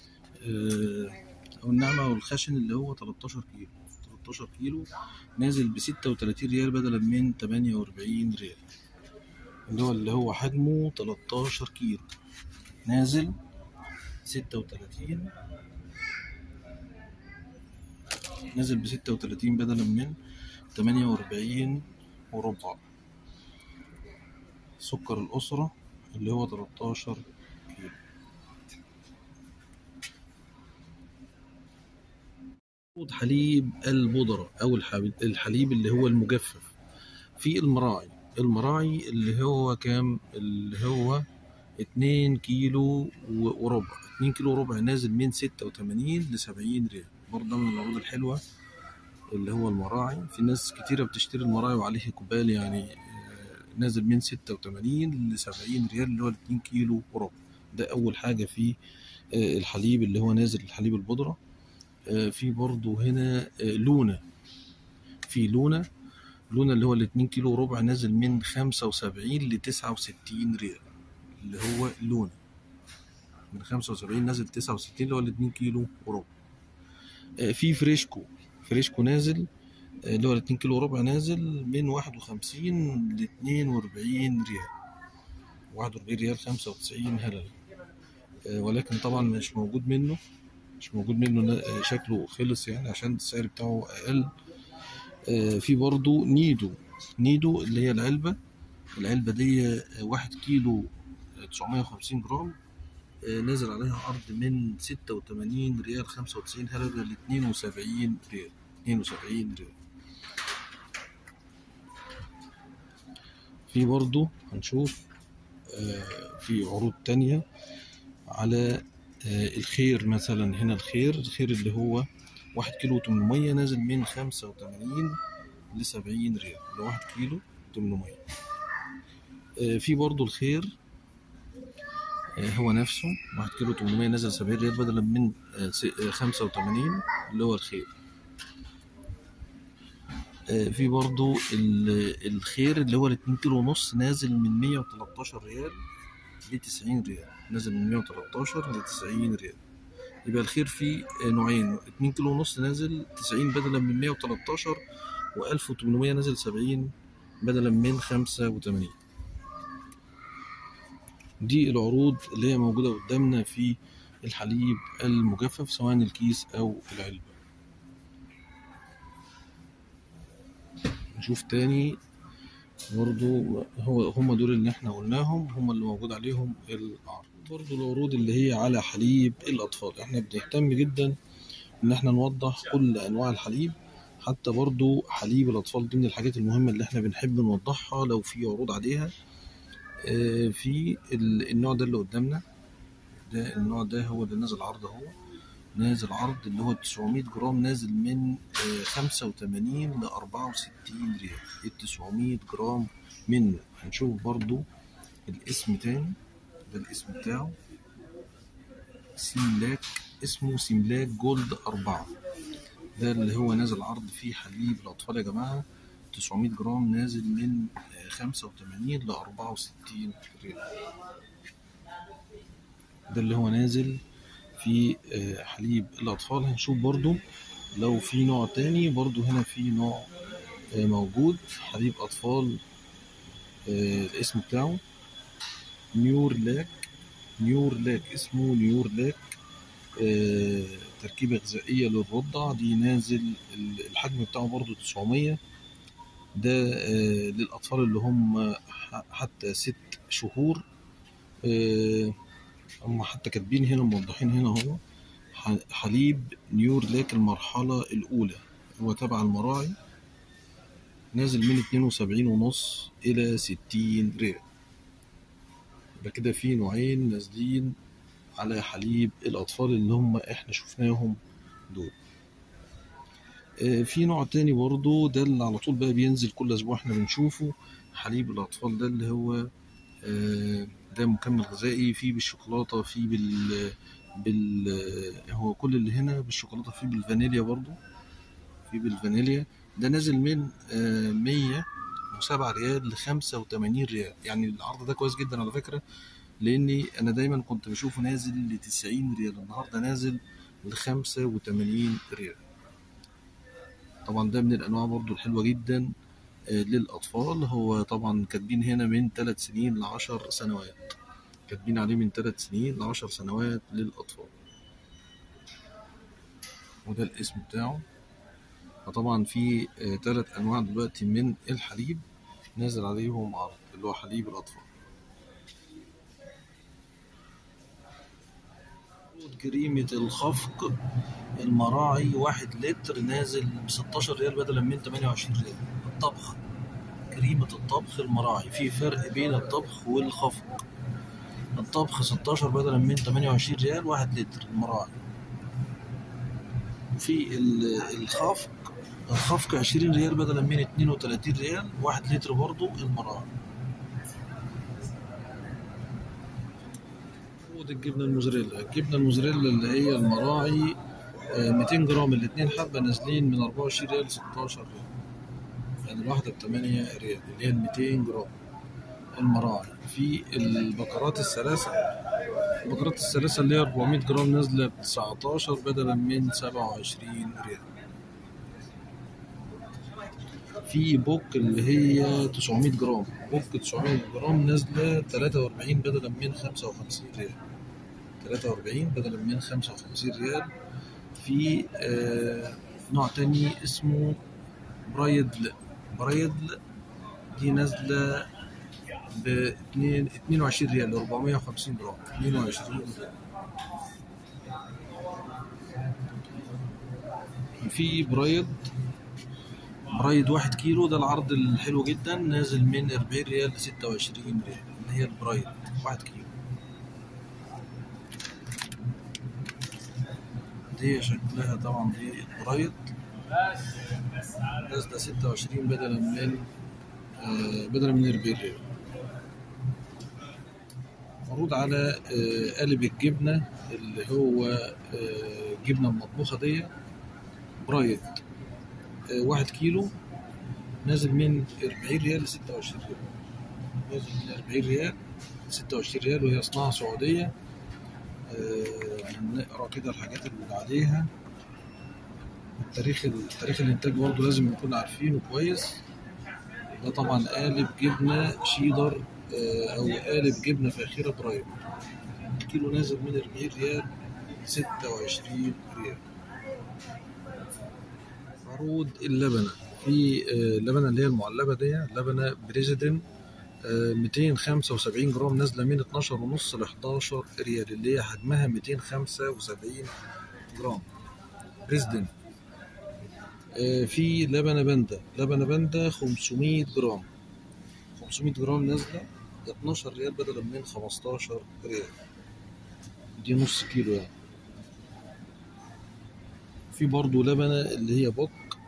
أو الناعمة والخشن اللي هو تلتاشر كيلو، تلتاشر كيلو نازل بستة وتلاتين ريال بدلا من تمانية وأربعين ريال، اللي هو اللي هو حجمه تلتاشر كيلو نازل ستة وتلاتين، نازل بستة وتلاتين بدلا من تمانية وأربعين وربع. سكر الأسرة اللي هو تلتاشر كيلو. حليب البودرة أو الحليب اللي هو المجفف في المراعي. المراعي اللي هو كام؟ اللي هو اتنين كيلو وربع، اتنين كيلو وربع نازل من ستة وتمانين لسبعين ريال، برضه من العروض الحلوة اللي هو المراعي. في ناس كتيرة بتشتري المراعي وعليه إقبال، يعني نازل من ستة وتمانين لسبعين ريال اللي هو اتنين كيلو وربع. ده أول حاجة في الحليب اللي هو نازل الحليب البودرة. في برضه هنا لونة، في لونة لونة اللي هو الاتنين كيلو وربع نازل من خمسة وسبعين لتسعة وستين ريال اللي هو لونة، من خمسة وسبعين نازل تسعة وستين اللي هو الاتنين كيلو وربع. في فريشكو، فريشكو نازل اللي هو الاتنين كيلو وربع نازل من واحد وخمسين لاتنين واربعين ريال، واحد واربعين ريال خمسة وتسعين هلل. ولكن طبعا مش موجود منه مش موجود منه شكله خلص يعني عشان السعر بتاعه أقل. في برضو نيدو نيدو اللي هي العلبة العلبة دي واحد كيلو تسعمية وخمسين جرام، نازل عليها عرض من ستة وتمانين ريال خمسة وتسعين هلل ل اتنين وسبعين ريال اتنين وسبعين ريال. في برضو هنشوف في عروض تانية على الخير. مثلا هنا الخير الخير اللي هو واحد كيلو تمنمية نازل من خمسة وتمانين لسبعين ريال، ده واحد كيلو تمنمية. في برضو الخير هو نفسه واحد كيلو تمنمية نازل سبعين ريال بدلا من خمسة وتمانين اللي هو الخير. في برضو الخير اللي هو الاتنين كيلو ونص نازل من مية وتلتاشر ريال لتسعين ريال، نازل من مية وتلتاشر لتسعين ريال. يبقى الخير فيه نوعين، اتنين كيلو ونص نازل تسعين بدلا من مية وتلتاشر، والف وتمنمية نازل سبعين بدلا من خمسة وتمانين. دي العروض اللي هي موجودة قدامنا في الحليب المجفف سواء الكيس أو العلبة. نشوف تاني برضو، هو هم دول اللي احنا قلناهم هم اللي موجود عليهم العرض. برضو العروض اللي هي على حليب الأطفال، احنا بنهتم جدا ان احنا نوضح كل أنواع الحليب، حتى برضو حليب الأطفال دي من الحاجات المهمة اللي احنا بنحب نوضحها لو في عروض عليها. في النوع ده اللي قدامنا ده، النوع ده هو اللي نازل عرض، اهو نازل عرض اللي هو تسعمية جرام نازل من خمسة وتمانين ل اربعة وستين ريال، التسعمية جرام منه. هنشوف برضو الاسم تاني، ده الاسم بتاعه سيملاك، اسمه سيملاك جولد أربعة، ده اللي هو نازل عرض فيه حليب الأطفال يا جماعة، تسعمية جرام نازل من خمسة وتمانين ل اربعة وستين ريال، ده اللي هو نازل في حليب الأطفال. هنشوف برضو لو في نوع تاني، برضو هنا في نوع موجود حليب أطفال، الاسم بتاعه نيور لاك نيور لاك اسمه نيور لاك، تركيبة غذائية للرضع، دي نازل الحجم بتاعه برضو تسعمية، ده للأطفال اللي هم حتى ست شهور. هم حتى كاتبين هنا موضحين هنا هو حليب نيور لاك المرحلة الأولى، هو تبع المراعي، نازل من اتنين وسبعين ونص إلى ستين ريال. يبقى كده في نوعين نازلين على حليب الأطفال اللي هم إحنا شفناهم دول. في نوع تاني برضو ده اللي على طول بقى بينزل كل أسبوع إحنا بنشوفه، حليب الأطفال ده اللي هو ده مكمل غذائي، فيه بالشوكولاتة، فيه بال بال هو كل اللي هنا بالشوكولاتة، فيه بالفانيليا، برضو فيه بالفانيليا، ده نازل من مية وسبعة ريال لخمسة وتمانين ريال. يعني العرض ده كويس جدا على فكرة، لاني انا دايما كنت بشوفه نازل لتسعين ريال، النهارده نازل لخمسة وتمانين ريال. طبعا ده من الانواع برضو الحلوة جدا للاطفال. هو طبعا كاتبين هنا من ثلاث سنين لعشر سنوات، كاتبين عليه من ثلاث سنين لعشر سنوات للاطفال، وده الاسم بتاعه. فطبعا في ثلاث انواع دلوقتي من الحليب نازل عليهم عرض اللي هو حليب الاطفال. كريمة الخفق المراعي واحد لتر نازل بستاشر ريال بدلا من تمانية وعشرين ريال. الطبخ، كريمة الطبخ المراعي، في فرق بين الطبخ والخفق. الطبخ ستاشر بدلا من تمانية وعشرين ريال واحد لتر المراعي. وفي الخفق الخفق عشرين ريال بدلا من اتنين وتلاتين ريال واحد لتر برضو المراعي. ودي الجبنة الموزاريلا، الجبنة الموزاريلا اللي هي المراعي ميتين جرام الاتنين حبة نازلين من اربعة وعشرين ريال ستاشر ريال، يعني الواحدة بتمانية ريال اللي هي الميتين جرام المراعي. في البقرات الثلاثة، البقرات الثلاثة اللي هي اربعمية جرام نازلة بتسعتاشر بدلا من سبعة وعشرين ريال. في بوك اللي هي تسعمية جرام، بوك تسعمية جرام نازلة تلاتة واربعين بدلا من خمسة وخمسين ريال، تلاتة واربعين بدلا من خمسة وخمسين ريال. في آه نوع تاني اسمه برايدل، برايدل دي نازلة ب اتنين وعشرين ريال اربعمية وخمسين جرام، اتنين وعشرين ريال. في برايد، برايد واحد كيلو، ده العرض الحلو جدا نازل من اربعين ريال لستة وعشرين ريال، اللي هي البرايد واحد كيلو. دي شكلها طبعا دي البرايد نازلة ستة وعشرين بدلا من آه بدلا من اربعين ريال. معروض على آه قالب الجبنة اللي هو آه جبنة المطبوخة دي برايد آه واحد كيلو نازل من اربعين ريال لستة وعشرين ريال، نازل من اربعين ريال لستة وعشرين ريال، وهي صناعة سعودية. آه نقرا كده الحاجات اللي عليها. التاريخ تاريخ الانتاج برضه لازم نكون عارفينه كويس. ده طبعا قالب جبنة شيدر آه او قالب جبنة فاخرة برايد، الكيلو نازل من اربعين ريال ستة وعشرين ريال. عروض اللبنة، في اللبنة اللي هي المعلبة دي لبنة بريزيدنت ميتين وخمسة وسبعين جرام نازلة من اتناشر ونص ل حداشر ريال، اللي هي حجمها ميتين وخمسة وسبعين جرام بريزيدنت. في لبنة باندا، لبنة باندا خمسمية جرام، خمسمية جرام نازلة اتناشر ريال بدلا من خمستاشر ريال، دي نص كيلو يعني. في برضو لبنة اللي هي بوك،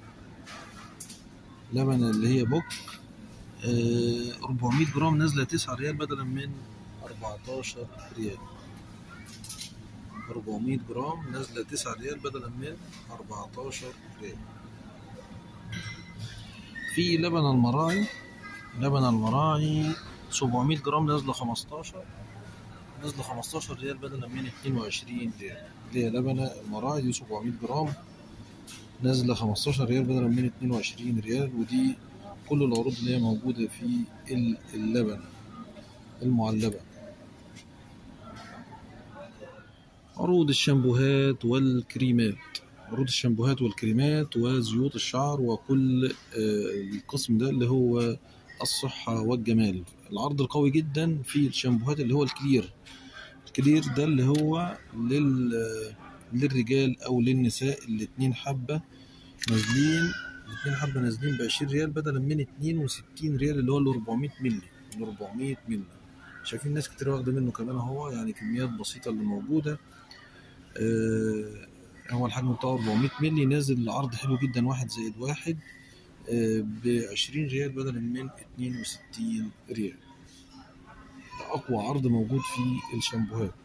لبنة اللي هي بوك آه اربعمية جرام نازلة تسعة ريال بدلا من اربعتاشر ريال، اربعمية جرام نازلة تسعة ريال بدلا من اربعتاشر ريال. في لبن المراعي، لبن المراعي سبعمية جرام نازلة خمستاشر، نازلة خمستاشر ريال بدلا من اتنين وعشرين ريال، اللي هي لبنة المراعي دي سبعمية جرام نازلة خمستاشر ريال بدلا من اتنين وعشرين ريال. ودي كل العروض اللي هي موجودة في اللبن المعلبة. عروض الشامبوهات والكريمات، عروض الشامبوهات والكريمات وزيوت الشعر وكل القسم ده اللي هو الصحة والجمال. العرض القوي جدا في الشامبوهات اللي هو الكلير، الكلير ده اللي هو لل للرجال او للنساء، الاتنين حبة نازلين، الاتنين حبة نازلين بعشرين ريال بدلا من اتنين وستين ريال، اللي هو الاربعمية ملي، الاربعمية ملي. شايفين ناس كتير واخدة منه كمان اهو، يعني كميات بسيطة اللي موجودة. آه هو الحجم بتاعه اربعمية ملي، نازل عرض حلو جدا واحد زائد واحد آه بعشرين ريال بدلا من اتنين وستين ريال. ده اقوى عرض موجود في الشامبوهات.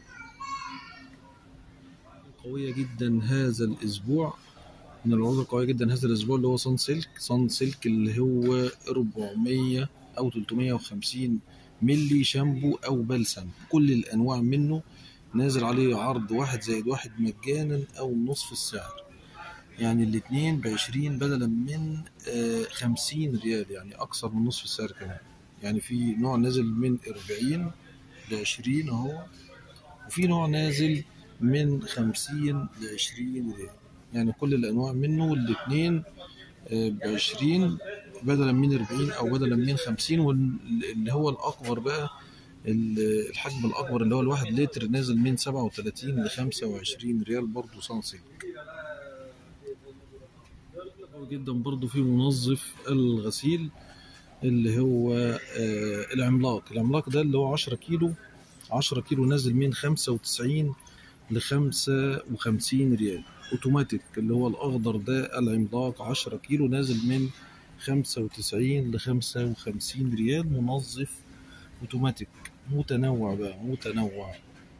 قوية جدا هذا الاسبوع، من العروض القوية جدا هذا الاسبوع اللي هو صن سلك، صن سلك اللي هو اربعمية او تلتمية وخمسين ملي شامبو او بلسم، كل الانواع منه نازل عليه عرض واحد زائد واحد مجانا او نصف السعر، يعني الاتنين بعشرين بدلا من خمسين ريال، يعني اكثر من نصف السعر كمان. يعني في نوع نازل من اربعين لعشرين اهو، وفي نوع نازل من خمسين لعشرين ريال، يعني كل الانواع منه الاتنين بعشرين بدلا من اربعين او بدلا من خمسين. واللي هو الاكبر بقى الحجم الأكبر اللي هو الواحد لتر نازل من سبعة وتلاتين لخمسة وعشرين ريال برضو صنصل جدا. برضو في منظف الغسيل اللي هو آه العملاق. العملاق ده اللي هو عشرة كيلو، عشرة كيلو نازل من خمسة وتسعين لخمسة وخمسين ريال. اوتوماتيك اللي هو الأخضر ده العملاق عشرة كيلو نازل من خمسة وتسعين لخمسة وخمسين ريال. منظف اوتوماتيك متنوع بقى متنوع.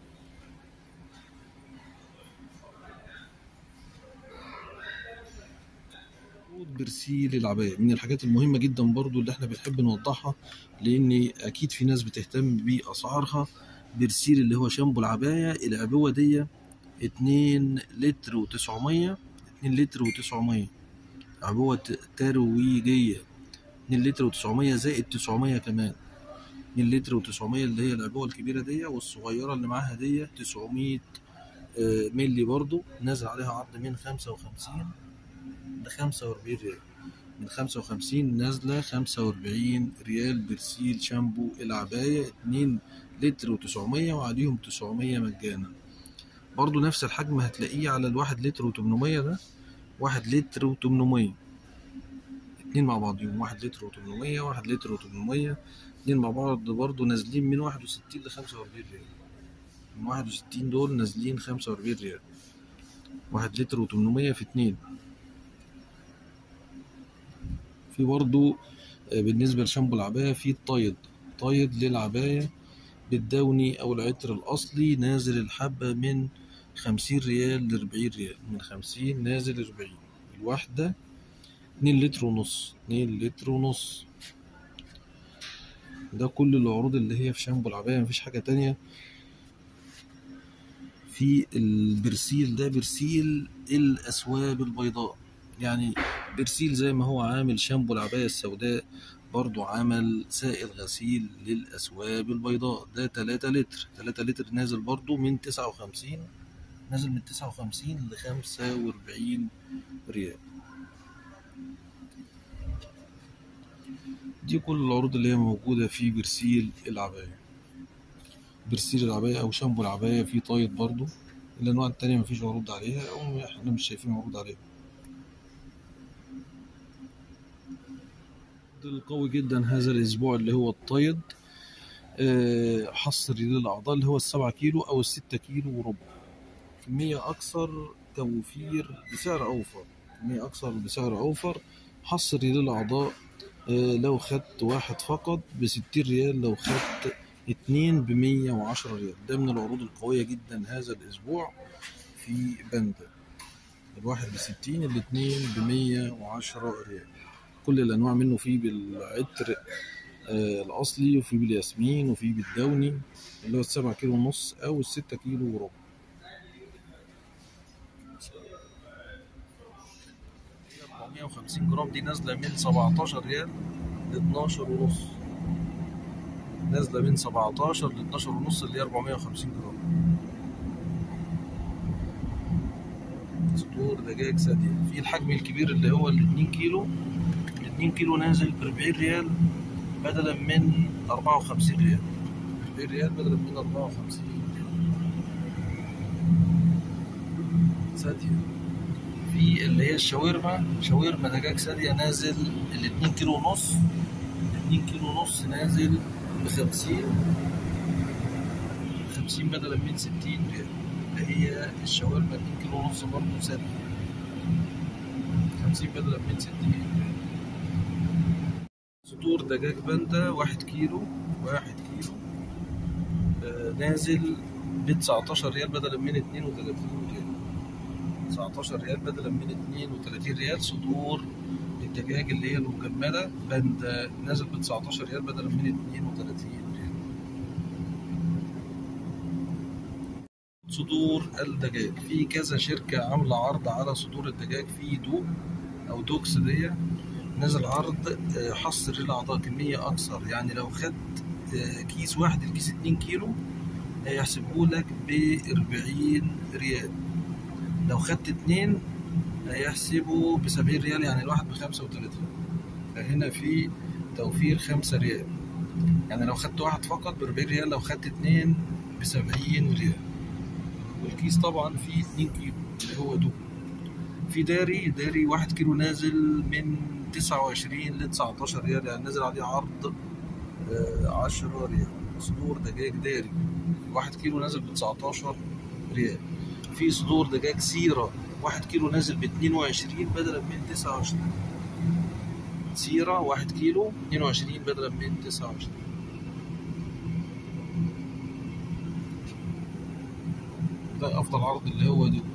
برسيل العباية من الحاجات المهمة جدا برضو اللي احنا بنحب نوضحها، لان اكيد في ناس بتهتم باسعارها. برسيل اللي هو شامبو العباية، العبوة دي اتنين لتر وتسعمية، اتنين لتر وتسعمية، عبوة ترويجية، اتنين لتر وتسعمية زائد تسعمية كمان، اتنين لتر وتسعمية اللي هي العبوة الكبيرة دي، والصغيرة اللي معاها دي تسعمية ملي برضو، نازل عليها عرض من خمسة وخمسين لخمسة وأربعين ريال. من خمسة وخمسين نازلة خمسة وأربعين ريال. برسيل شامبو العباية اتنين لتر وتسعمية وعليهم تسعمية مجانا. برضو نفس الحجم هتلاقيه على الواحد لتر وتمنمية ده، واحد لتر وتمنمية، اتنين مع بعضهم، واحد لتر وتمنمية، واحد لتر وتمنمية، اتنين مع بعض برضو نازلين من واحد وستين لخمسة وأربعين ريال. من واحد وستين دول نازلين خمسة وأربعين ريال، واحد لتر وتمنمية في اتنين. في برضو بالنسبة لشامبو العباية في الطايد، طايد للعباية بالدوني أو العطر الأصلي، نازل الحبة من خمسين ريال لأربعين ريال، من خمسين نازل أربعين. الواحدة اتنين لتر ونص، اتنين لتر ونص. ده كل العروض اللي هي في شامبو العباية، مفيش حاجة تانية. في البرسيل ده برسيل الأسواب البيضاء، يعني برسيل زي ما هو عامل شامبو العباية السوداء برضو عمل سائل غسيل للأسواب البيضاء. ده تلاتة لتر، تلاتة لتر نازل برضو من تسعة وخمسين، نازل من تسعة وخمسين لخمسة وأربعين ريال. دي كل العروض اللي هي موجودة في برسيل العباية. برسيل العباية أو شامبو العباية في طايد برضو. الأنواع التانية مفيش عروض عليها أو احنا مش شايفين عروض عليها. القوي جدا هذا الأسبوع اللي هو الطايد، أه حصري للأعضاء اللي هو السبعة كيلو أو الستة كيلو وربع، كمية أكثر توفير بسعر أوفر، كمية أكثر بسعر أوفر، حصري للأعضاء. أه لو خدت واحد فقط بستين ريال، لو خدت اتنين بمية وعشرة ريال. ده من العروض القوية جدا هذا الأسبوع في بندا. الواحد بستين، الاتنين بمية وعشرة ريال. كل الأنواع منه، فيه بالعطر آه الأصلي، وفيه بالياسمين، وفيه بالدوني اللي هو السبعة كيلو ونص أو الستة كيلو وربع. أربعمية وخمسين جرام دي نازلة من سبعتاشر ريال لاتناشر ونص، نازلة من سبعتاشر لاتناشر ونص اللي هي أربعمية وخمسين جرام. صدور دجاج سادية. في الحجم الكبير اللي هو الاتنين كيلو، اتنين كيلو نازل بأربعين ريال بدلا من أربعة وخمسين ريال، أربعين ريال بدلا من أربعة وخمسين ريال سادية. في اللي هي الشاورما، شاورما دجاج سادية نازل الاتنين كيلو ونص، اتنين كيلو ونص نازل بخمسين، خمسين بدلا من ستين ريال. اللي هي الشاورما اتنين كيلو ونص برضه سادية، خمسين بدلا من ستين ريال. صدور دجاج باندا واحد كيلو، واحد كيلو آه نازل بتسعتاشر ريال بدلا من اتنين وتلاتين ريال، تسعتاشر ريال بدلا من اتنين وتلاتين ريال. صدور الدجاج اللي هي المجمدة باندا نازل بتسعتاشر ريال بدلا من اتنين وتلاتين ريال. صدور الدجاج في كذا شركة عاملة عرض على صدور الدجاج. في دوق أو دوكس دي نزل عرض حصر للأعضاء كمية أكثر، يعني لو خدت كيس واحد، الكيس اتنين كيلو هيحسبه لك بأربعين ريال، لو خدت اتنين هيحسبه بسبعين ريال، يعني الواحد بخمسة وتلاتين. فهنا في توفير خمسة ريال. يعني لو خدت واحد فقط ب أربعين ريال، لو خدت اتنين ب سبعين ريال. والكيس طبعا فيه اتنين كيلو اللي هو دوب. في داري داري واحد كيلو نازل من تسعة وعشرين ل تسعتاشر ريال، يعني نازل عليه عرض آه عشرة ريال. صدور دجاج داري واحد كيلو نازل ب تسعتاشر ريال. في صدور دجاج سيرة واحد كيلو نازل ب اتنين وعشرين بدلا من تسعة وعشرين. سيرة واحد كيلو اتنين وعشرين بدلا من تسعة وعشرين. ده أفضل عرض اللي هو دوب.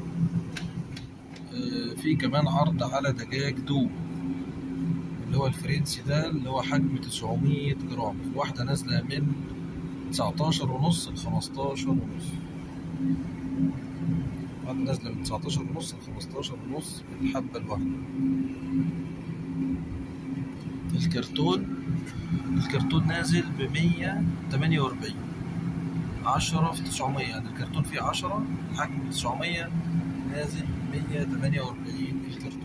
آه في كمان عرض على دجاج دوب اللي هو الفرنسي ده، اللي هو حجم تسعمية جرام. الواحدة نازلة من تسعتاشر ونص ل خمستاشر ونص. الواحدة نازلة من تسعتاشر ونص ل خمستاشر ونص الحبة الواحدة. الكرتون الكرتون نازل بمية تمانية وأربعين. عشرة في تسعمية، يعني الكرتون فيه عشرة، حجم تسعمية، نازل مية تمانية وأربعين الكرتون.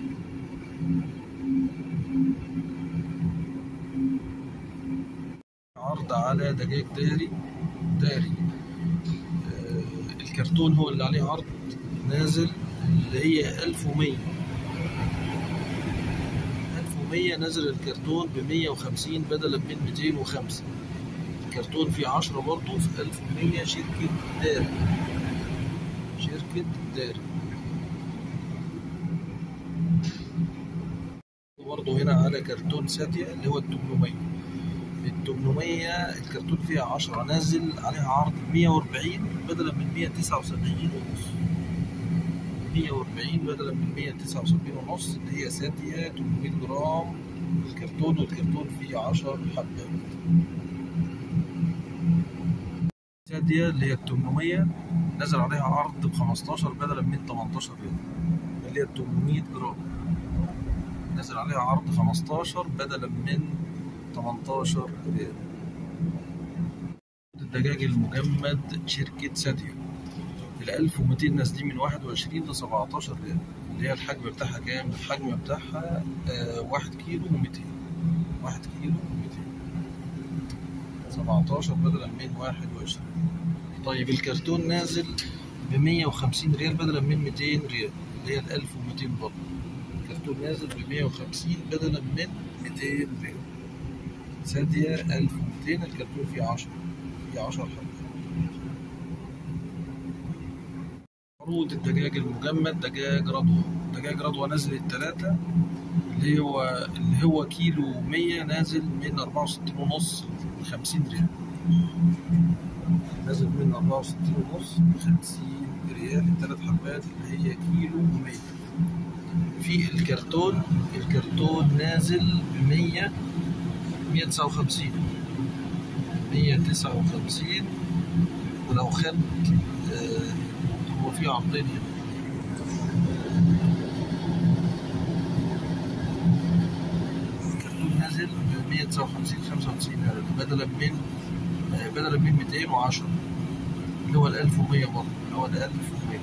عرض على دجاج داري داري آه الكرتون هو اللي عليه عرض، نازل اللي هي ألف ومية. ألف ومية نازل الكرتون بمية وخمسين بدلا من ميتين وخمسة. الكرتون فيه عشرة برضه في ألف ومية. شركة داري شركة داري برضه هنا على كرتون ساتيا اللي هو التمنمية. التمنمية الكرتون فيها عشرة، نازل عليها عرض مية وأربعين بدلا من مية تسعة وسبعين ونص. مية وأربعين بدلا من مية تسعة وسبعين ونص، اللي هي ساتيا تمنمية جرام الكرتون، والكرتون فيه عشر حبات. ساتيا اللي هي التمنمية نزل عليها عرض ب خمستاشر بدلا من تمنتاشر ريال، اللي هي تمنمية جرام نزل عليها عرض خمستاشر بدلا من تمنتاشر ريال. الدجاج المجمد شركة ساتيا ال ألف وميتين نازلين من واحد وعشرين ل سبعتاشر ريال، اللي هي الحجم بتاعها كام؟ الحجم بتاعها آه واحد كيلو وميتين. واحد كيلو وميتين، سبعتاشر بدلا من واحد وعشرين. طيب الكرتون نازل بمية وخمسين ريال بدلا من ميتين ريال، اللي هي الألف وميتين برضه. الكرتون نازل بمية وخمسين بدلا من ميتين ريال. سادية ألف وميتين، الكرتون فيه عشرة، فيه عشر حبات. عروض الدجاج المجمد دجاج رضوى. دجاج رضوى نازل التلاتة اللي هو اللي هو كيلو مية، نازل من أربعة وستين ونص ل خمسين ريال. نازل من أربعة وستين ونص ل خمسين ريال التلات حبات اللي هي كيلو ومية. في الكرتون الكرتون نازل بمية مية تسعة وخمسين مية تسعة وخمسين. ولو خدت آه هو في عرضين هنا. الكرتون نازل ب مية تسعة وخمسين خمسة وتسعين بدلا من آه بدلا من ميتين وعشرة، اللي هو الألف ومية برضه، اللي هو الألف ومية.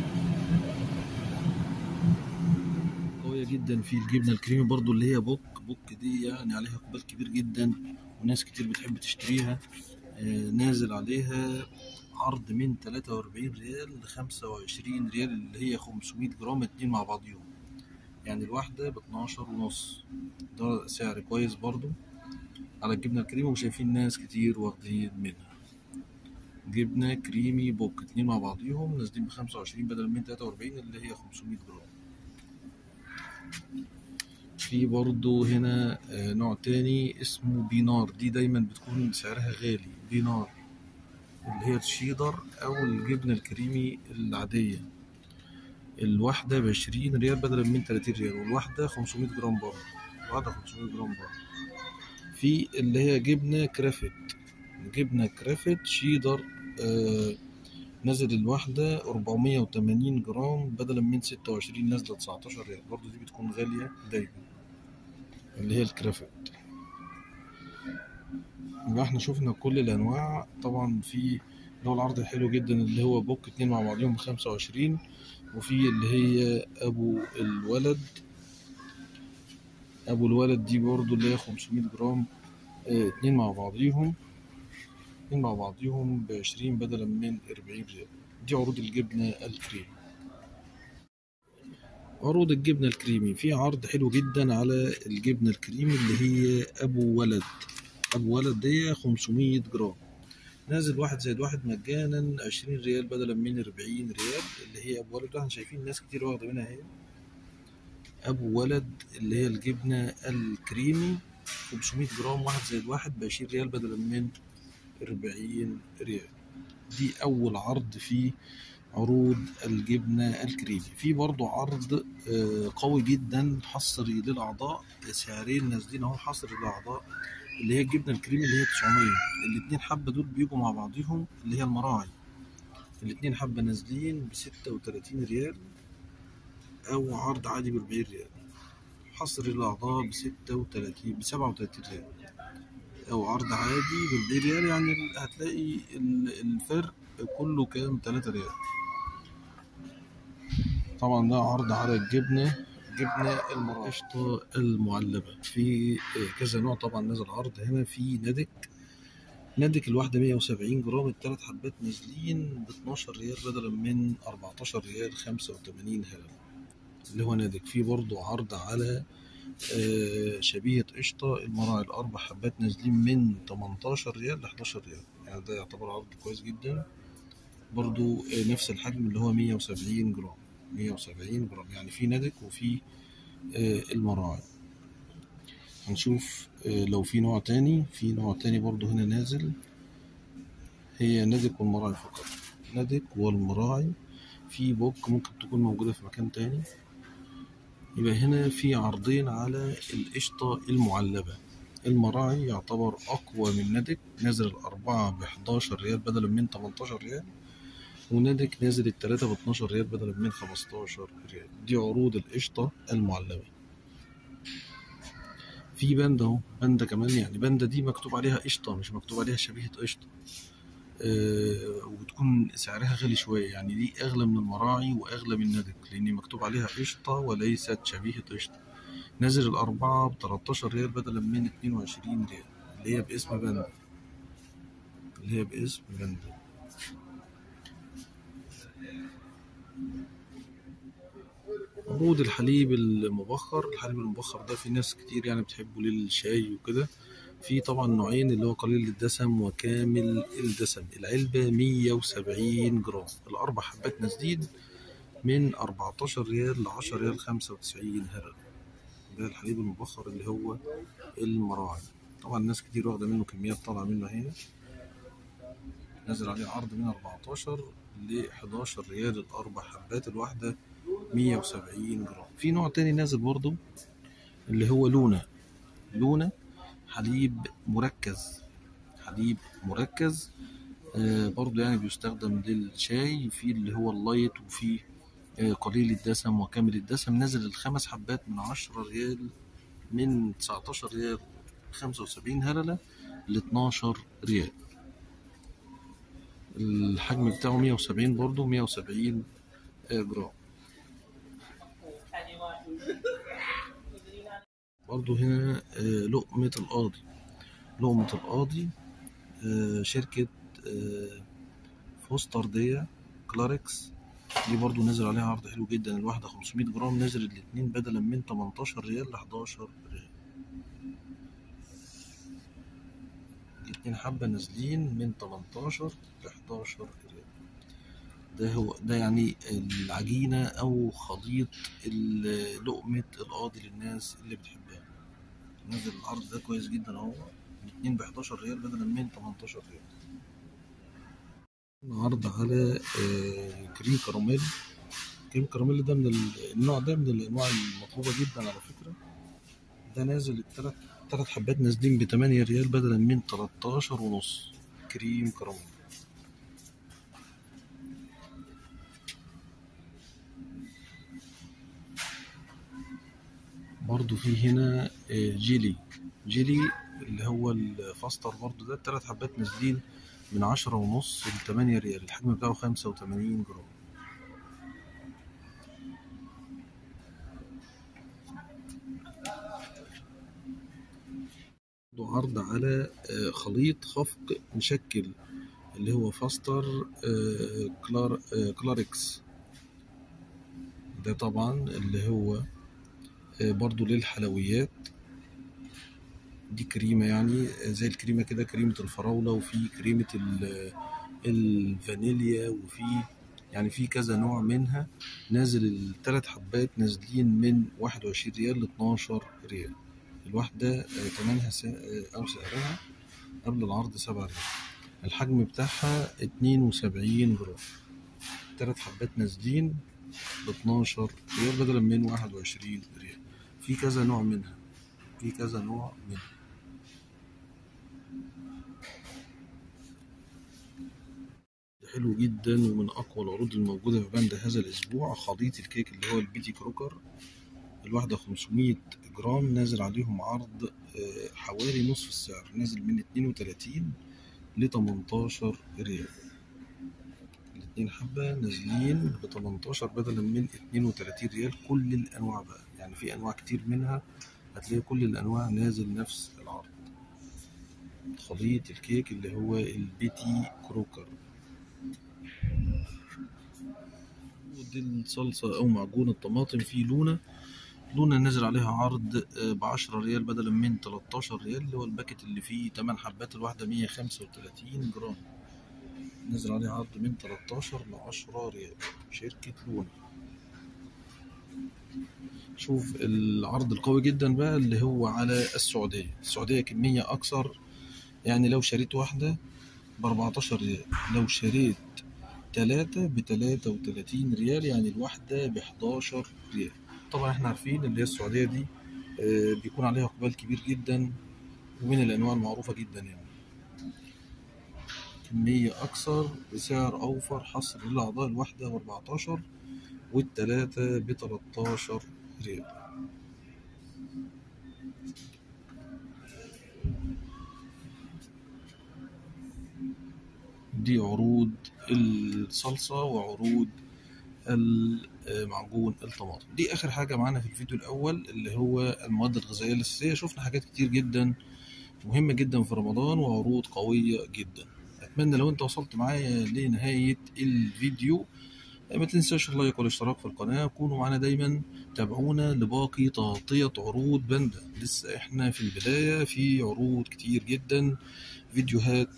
قوية جدا. في الجبنة الكريمي برضه اللي هي بوك بوك دي، يعني عليها إقبال كبير جدا وناس كتير بتحب تشتريها. آه نازل عليها عرض من تلاتة وأربعين ريال ل خمسة وعشرين ريال، اللي هي خمسمية جرام اتنين مع بعضيهم، يعني الواحدة ب اتناشر ونص. ده سعر كويس برضو على الجبنة الكريمي، وشايفين ناس كتير واخدين منها. جبنة كريمي بوك اتنين مع بعضيهم نازلين ب خمسة وعشرين بدل من تلاتة وأربعين، اللي هي خمسمية جرام. في برضو هنا نوع تاني اسمه بينار، دي دايما بتكون سعرها غالي. بينار اللي هي الشيدر أو الجبنة الكريمي العادية، الواحدة بعشرين ريال بدلا من تلاتين ريال، والواحدة خمسمية جرام برضه، الواحدة خمسمية جرام برضه. في اللي هي جبنة كرافت جبنة كرافت شيدر آه نزل الواحدة أربعمية وتمانين جرام بدلا من ستة وعشرين، نازلة تسعتاشر ريال برضه. دي بتكون غالية دايما اللي هي الكرافت. يبقى احنا شوفنا كل الأنواع. طبعا في اللي هو العرض الحلو جدا اللي هو بوك اتنين مع بعضهم بخمسة وعشرين، وفي اللي هي أبو الولد أبو الولد دي برضو اللي هي خمسمية جرام آه، اتنين مع بعضيهم اتنين مع بعضيهم بعشرين بدلا من أربعين ريال. دي عروض الجبنة الكريمي. عروض الجبنة الكريمي، في عرض حلو جدا على الجبنة الكريمي اللي هي أبو ولد. أبو ولد دي خمسمية جرام، نازل واحد زائد واحد مجانا عشرين ريال بدلا من أربعين ريال، اللي هي أبو ولد. احنا شايفين ناس كتير واخدة منها اهي. أبو ولد اللي هي الجبنة الكريمي خمسمية جرام، واحد زائد واحد بعشرين ريال بدلا من أربعين ريال. دي أول عرض في عروض الجبنة الكريمي. في برضو عرض آه، قوي جدا حصري للأعضاء، سعرين نازلين اهو حصري للأعضاء، اللي هي الجبنة الكريمي اللي هي تسعمية. الاتنين حبة دول بيجوا مع بعضيهم، اللي هي المراعي. الاتنين حبة نازلين بستة وتلاتين ريال، أو عرض عادي بأربعين ريال. حصري للأعضاء بستة وتلاتين بسبعة وتلاتين ريال، أو عرض عادي بأربعين ريال. يعني هتلاقي ال- الفرق كله كام؟ تلاتة ريال. طبعا ده عرض على الجبنة جبنة القشطة المعلبة في كذا نوع. طبعا نازل عرض هنا في نادك. نادك الواحدة مية وسبعين جرام، التلات حبات نازلين ب اتناشر ريال بدلا من أربعتاشر ريال خمسة وتمانين هلل، اللي هو نادك. في برضو عرض على آه، شبيهة قشطة المراعي، الأربع حبات نازلين من تمنتاشر ريال ل حداشر ريال. يعني ده يعتبر عرض كويس جدا. برضو آه، نفس الحجم اللي هو مية وسبعين جرام. مية وسبعين جرام يعني في نادك وفي آه، المراعي. هنشوف آه، لو في نوع تاني. في نوع تاني برضو هنا نازل، هي نادك والمراعي فقط. نادك والمراعي. في بوك ممكن تكون موجودة في مكان تاني. يبقى هنا في عرضين على القشطة المعلبة. المراعي يعتبر أقوى من نادك، نازل الأربعة بحداشر ريال بدلا من تمنتاشر ريال، ونادك نازل التلاتة باتناشر ريال بدلا من خمستاشر ريال. دي عروض القشطة المعلبة. في باندا اهو، باندا كمان. يعني باندا دي مكتوب عليها قشطة، مش مكتوب عليها شبيهة قشطة. أه وبتكون سعرها غالي شوية. يعني دي أغلى من المراعي وأغلى من نادك، لأن مكتوب عليها قشطة وليست شبيهة قشطة. نازل الأربعة بتلاتاشر ريال بدلا من اتنين وعشرين ريال، اللي هي باسم باندا اللي هي باسم باندا. عروض الحليب المبخر. الحليب المبخر ده في ناس كتير يعني بتحبه للشاي وكده. في طبعا نوعين، اللي هو قليل الدسم وكامل الدسم. العلبة مية وسبعين جرام، الأربع حبات نازلين من أربعتاشر ريال ل عشرة ريال خمسة وتسعين هرم. ده الحليب المبخر اللي هو المراعي. طبعا ناس كتير واخدة منه كميات طالعة منه هنا. نازل عليه عرض من أربعتاشر ل حداشر ريال الأربع حبات، الواحدة مية وسبعين جرام. في نوع تاني نازل برضه اللي هو لونا. لونا حليب مركز. حليب مركز آه برضه يعني بيستخدم للشاي. في اللي هو اللايت، وفي آه قليل الدسم وكامل الدسم. نازل الخمس حبات من عشرة ريال من تسعتاشر ريال خمسة وسبعين هللة ل اتناشر ريال. الحجم بتاعه مية وسبعين، برضه مية وسبعين جرام. برضه هنا آه لقمة القاضي. لقمة القاضي آه شركة آه فوستر دي كلاركس. دي برضو نازل عليها عرض حلو جدا. الواحدة خمسمية جرام، نازل الاتنين بدلا من تمنتاشر ريال ل حداشر ريال. الاتنين حبة نازلين من تمنتاشر ل حداشر ريال. ده هو ده يعني العجينة أو خليط لقمة القاضي للناس اللي بتحبها. نازل العرض ده كويس جدا اهو، الاتنين ب حداشر ريال بدلا من تمنتاشر ريال. عرض على آه، كريم كراميل. كريم كراميل ده من النوع ده من الانواع المطلوبه جدا على فكره. ده نازل التلات تلات حبات نازلين بتمانية ريال بدلا من تلاتاشر ونص. كريم كراميل. برضو في هنا آه، جيلي. جيلي اللي هو الفاستر برضو، ده التلات حبات نازلين من عشرة ونص لتمانية ريال. الحجم بتاعه خمسة وتمانين جرام. عرض على آه، خليط خفق مشكل اللي هو فاستر آه، كلار آه، كلاركس. ده طبعا اللي هو آه، برضو للحلويات. دي كريمة يعني زي الكريمة كده، كريمة الفراولة وفي كريمة ال- الفانيليا، وفي يعني في كذا نوع منها. نازل الثلاث حبات نازلين من واحد وعشرين ريال ل اتناشر ريال الواحدة. آه، تمنها سا... آه، أو سعرها قبل العرض سبعة ريال. الحجم بتاعها اتنين وسبعين جرام. تلات حبات نازلين ب اتناشر ريال بدلا من واحد وعشرين ريال. في كذا نوع منها في كذا نوع منها حلو جدا ومن أقوى العروض الموجودة في باندا هذا الأسبوع. خليط الكيك اللي هو البيتي كروكر، الواحدة خمسمية جرام، نازل عليهم عرض آه، حوالي نصف السعر، نازل من اتنين وتلاتين ل تمنتاشر ريال. الاتنين حبة نازلين ب تمنتاشر بدلا من اتنين وتلاتين ريال. كل الأنواع بقى، يعني في أنواع كتير منها، هتلاقي كل الأنواع نازل نفس العرض. خليط الكيك اللي هو البيتي كروكر. ودي الصلصة أو معجون الطماطم في لونة. لونة نازل عليها عرض بعشرة ريال بدلا من تلاتاشر ريال، اللي هو الباكت اللي فيه تمن حبات، الواحدة مية خمسة وتلاتين جرام، نازل عليه عرض من تلاتاشر لعشرة ريال. شركة لونة. شوف العرض القوي جدا بقى اللي هو على السعودية. السعودية كمية أكثر، يعني لو شريت واحدة بأربعتاشر ريال، لو شريت تلاتة بتلاتة وتلاتين ريال، يعني الواحدة بحداشر ريال. طبعا احنا عارفين اللي هي السعودية دي آه، بيكون عليها إقبال كبير جدا، ومن الأنواع المعروفة جدا يعني. كمية أكثر بسعر أوفر، حصر للأعضاء، الواحدة بأربعتاشر والتلاتة بتلاتاشر ريال. دي عروض الصلصة وعروض معجون الطماطم. دي آخر حاجة معانا في الفيديو الأول اللي هو المواد الغذائية الأساسية. شفنا حاجات كتير جدا مهمة جدا في رمضان وعروض قوية جدا. أتمنى لو أنت وصلت معايا لنهاية الفيديو ما تنساش اللايك والاشتراك في القناة. كونوا معنا دايما، تابعونا لباقي تغطية عروض باندا. لسه احنا في البداية، في عروض كتير جدا، فيديوهات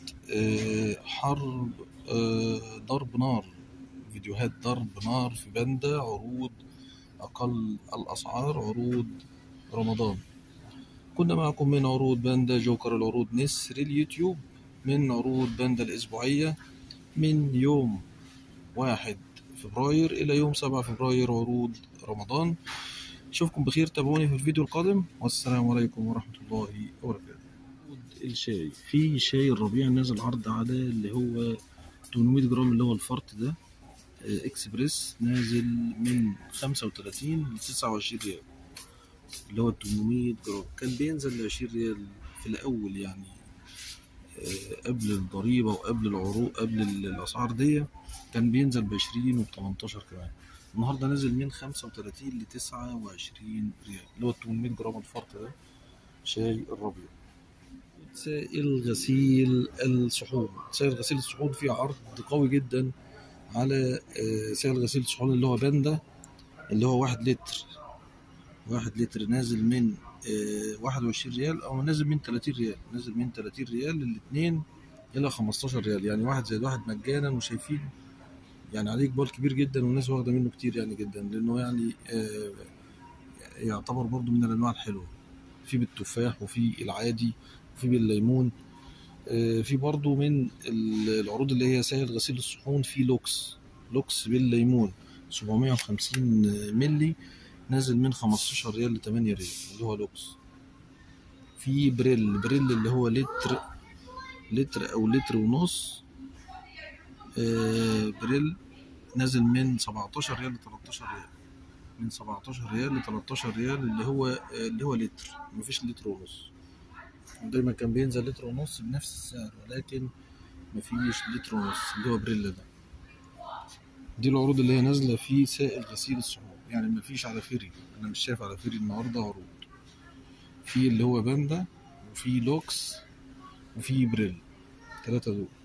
حرب ضرب نار، فيديوهات ضرب نار في باندا، عروض أقل الأسعار، عروض رمضان. كنا معكم من عروض باندا جوكر، العروض نسر اليوتيوب، من عروض باندا الأسبوعية من يوم واحد فبراير إلى يوم سبعة فبراير، عروض رمضان. أشوفكم بخير، تابعوني في الفيديو القادم، والسلام عليكم ورحمة الله وبركاته. الشاي، في شاي الربيع نازل عرض على اللي هو تمنمية جرام، اللي هو الفرط ده اكسبريس، نازل من خمسة وتلاتين ل تسعة وعشرين ريال. اللي هو تمنمية جرام كان بينزل ل عشرين ريال في الأول، يعني قبل الضريبة وقبل العروض، قبل الأسعار دي كان بينزل بعشرين وبتمنتاشر كمان. النهاردة نازل من خمسة وتلاتين لتسعة وعشرين ريال، اللي هو تمنمية جرام الفرط ده شاي الربيع. سائل غسيل الصحون، سائل غسيل الصحون فيه عرض قوي جدا على سائل غسيل الصحون اللي هو باندا، اللي هو واحد لتر واحد لتر نازل من واحد وعشرين ريال، او نازل من تلاتين ريال، نازل من تلاتين ريال الاثنين الى خمستاشر ريال، يعني واحد زائد واحد مجانا. وشايفين يعني عليه اقبال كبير جدا، والناس واخده منه كتير يعني جدا، لانه يعني آه يعتبر برضو من الانواع الحلوه. في بالتفاح وفي العادي وفي بالليمون. آه في برضو من العروض اللي هي سائل غسيل الصحون في لوكس، لوكس بالليمون سبعمية وخمسين ملي، نازل من خمستاشر ريال ل تمانية ريال، اللي هو لوكس. في بريل، بريل اللي هو لتر لتر او لتر ونص، آه بريل نازل من سبعتاشر ريال ل تلاتاشر ريال، من سبعتاشر ريال ل تلاتاشر ريال، اللي هو آه اللي هو لتر، مفيش لتر ونص. دايما كان بينزل لتر ونص بنفس السعر، ولكن مفيش لتر ونص، اللي هو بريل ده. دي العروض اللي هي نازله في سائل غسيل الصحون، يعني مفيش على فيري، انا مش شايف على فيري النهارده عروض. في اللي هو باندا، وفي لوكس وفي بريل، تلاتة دول.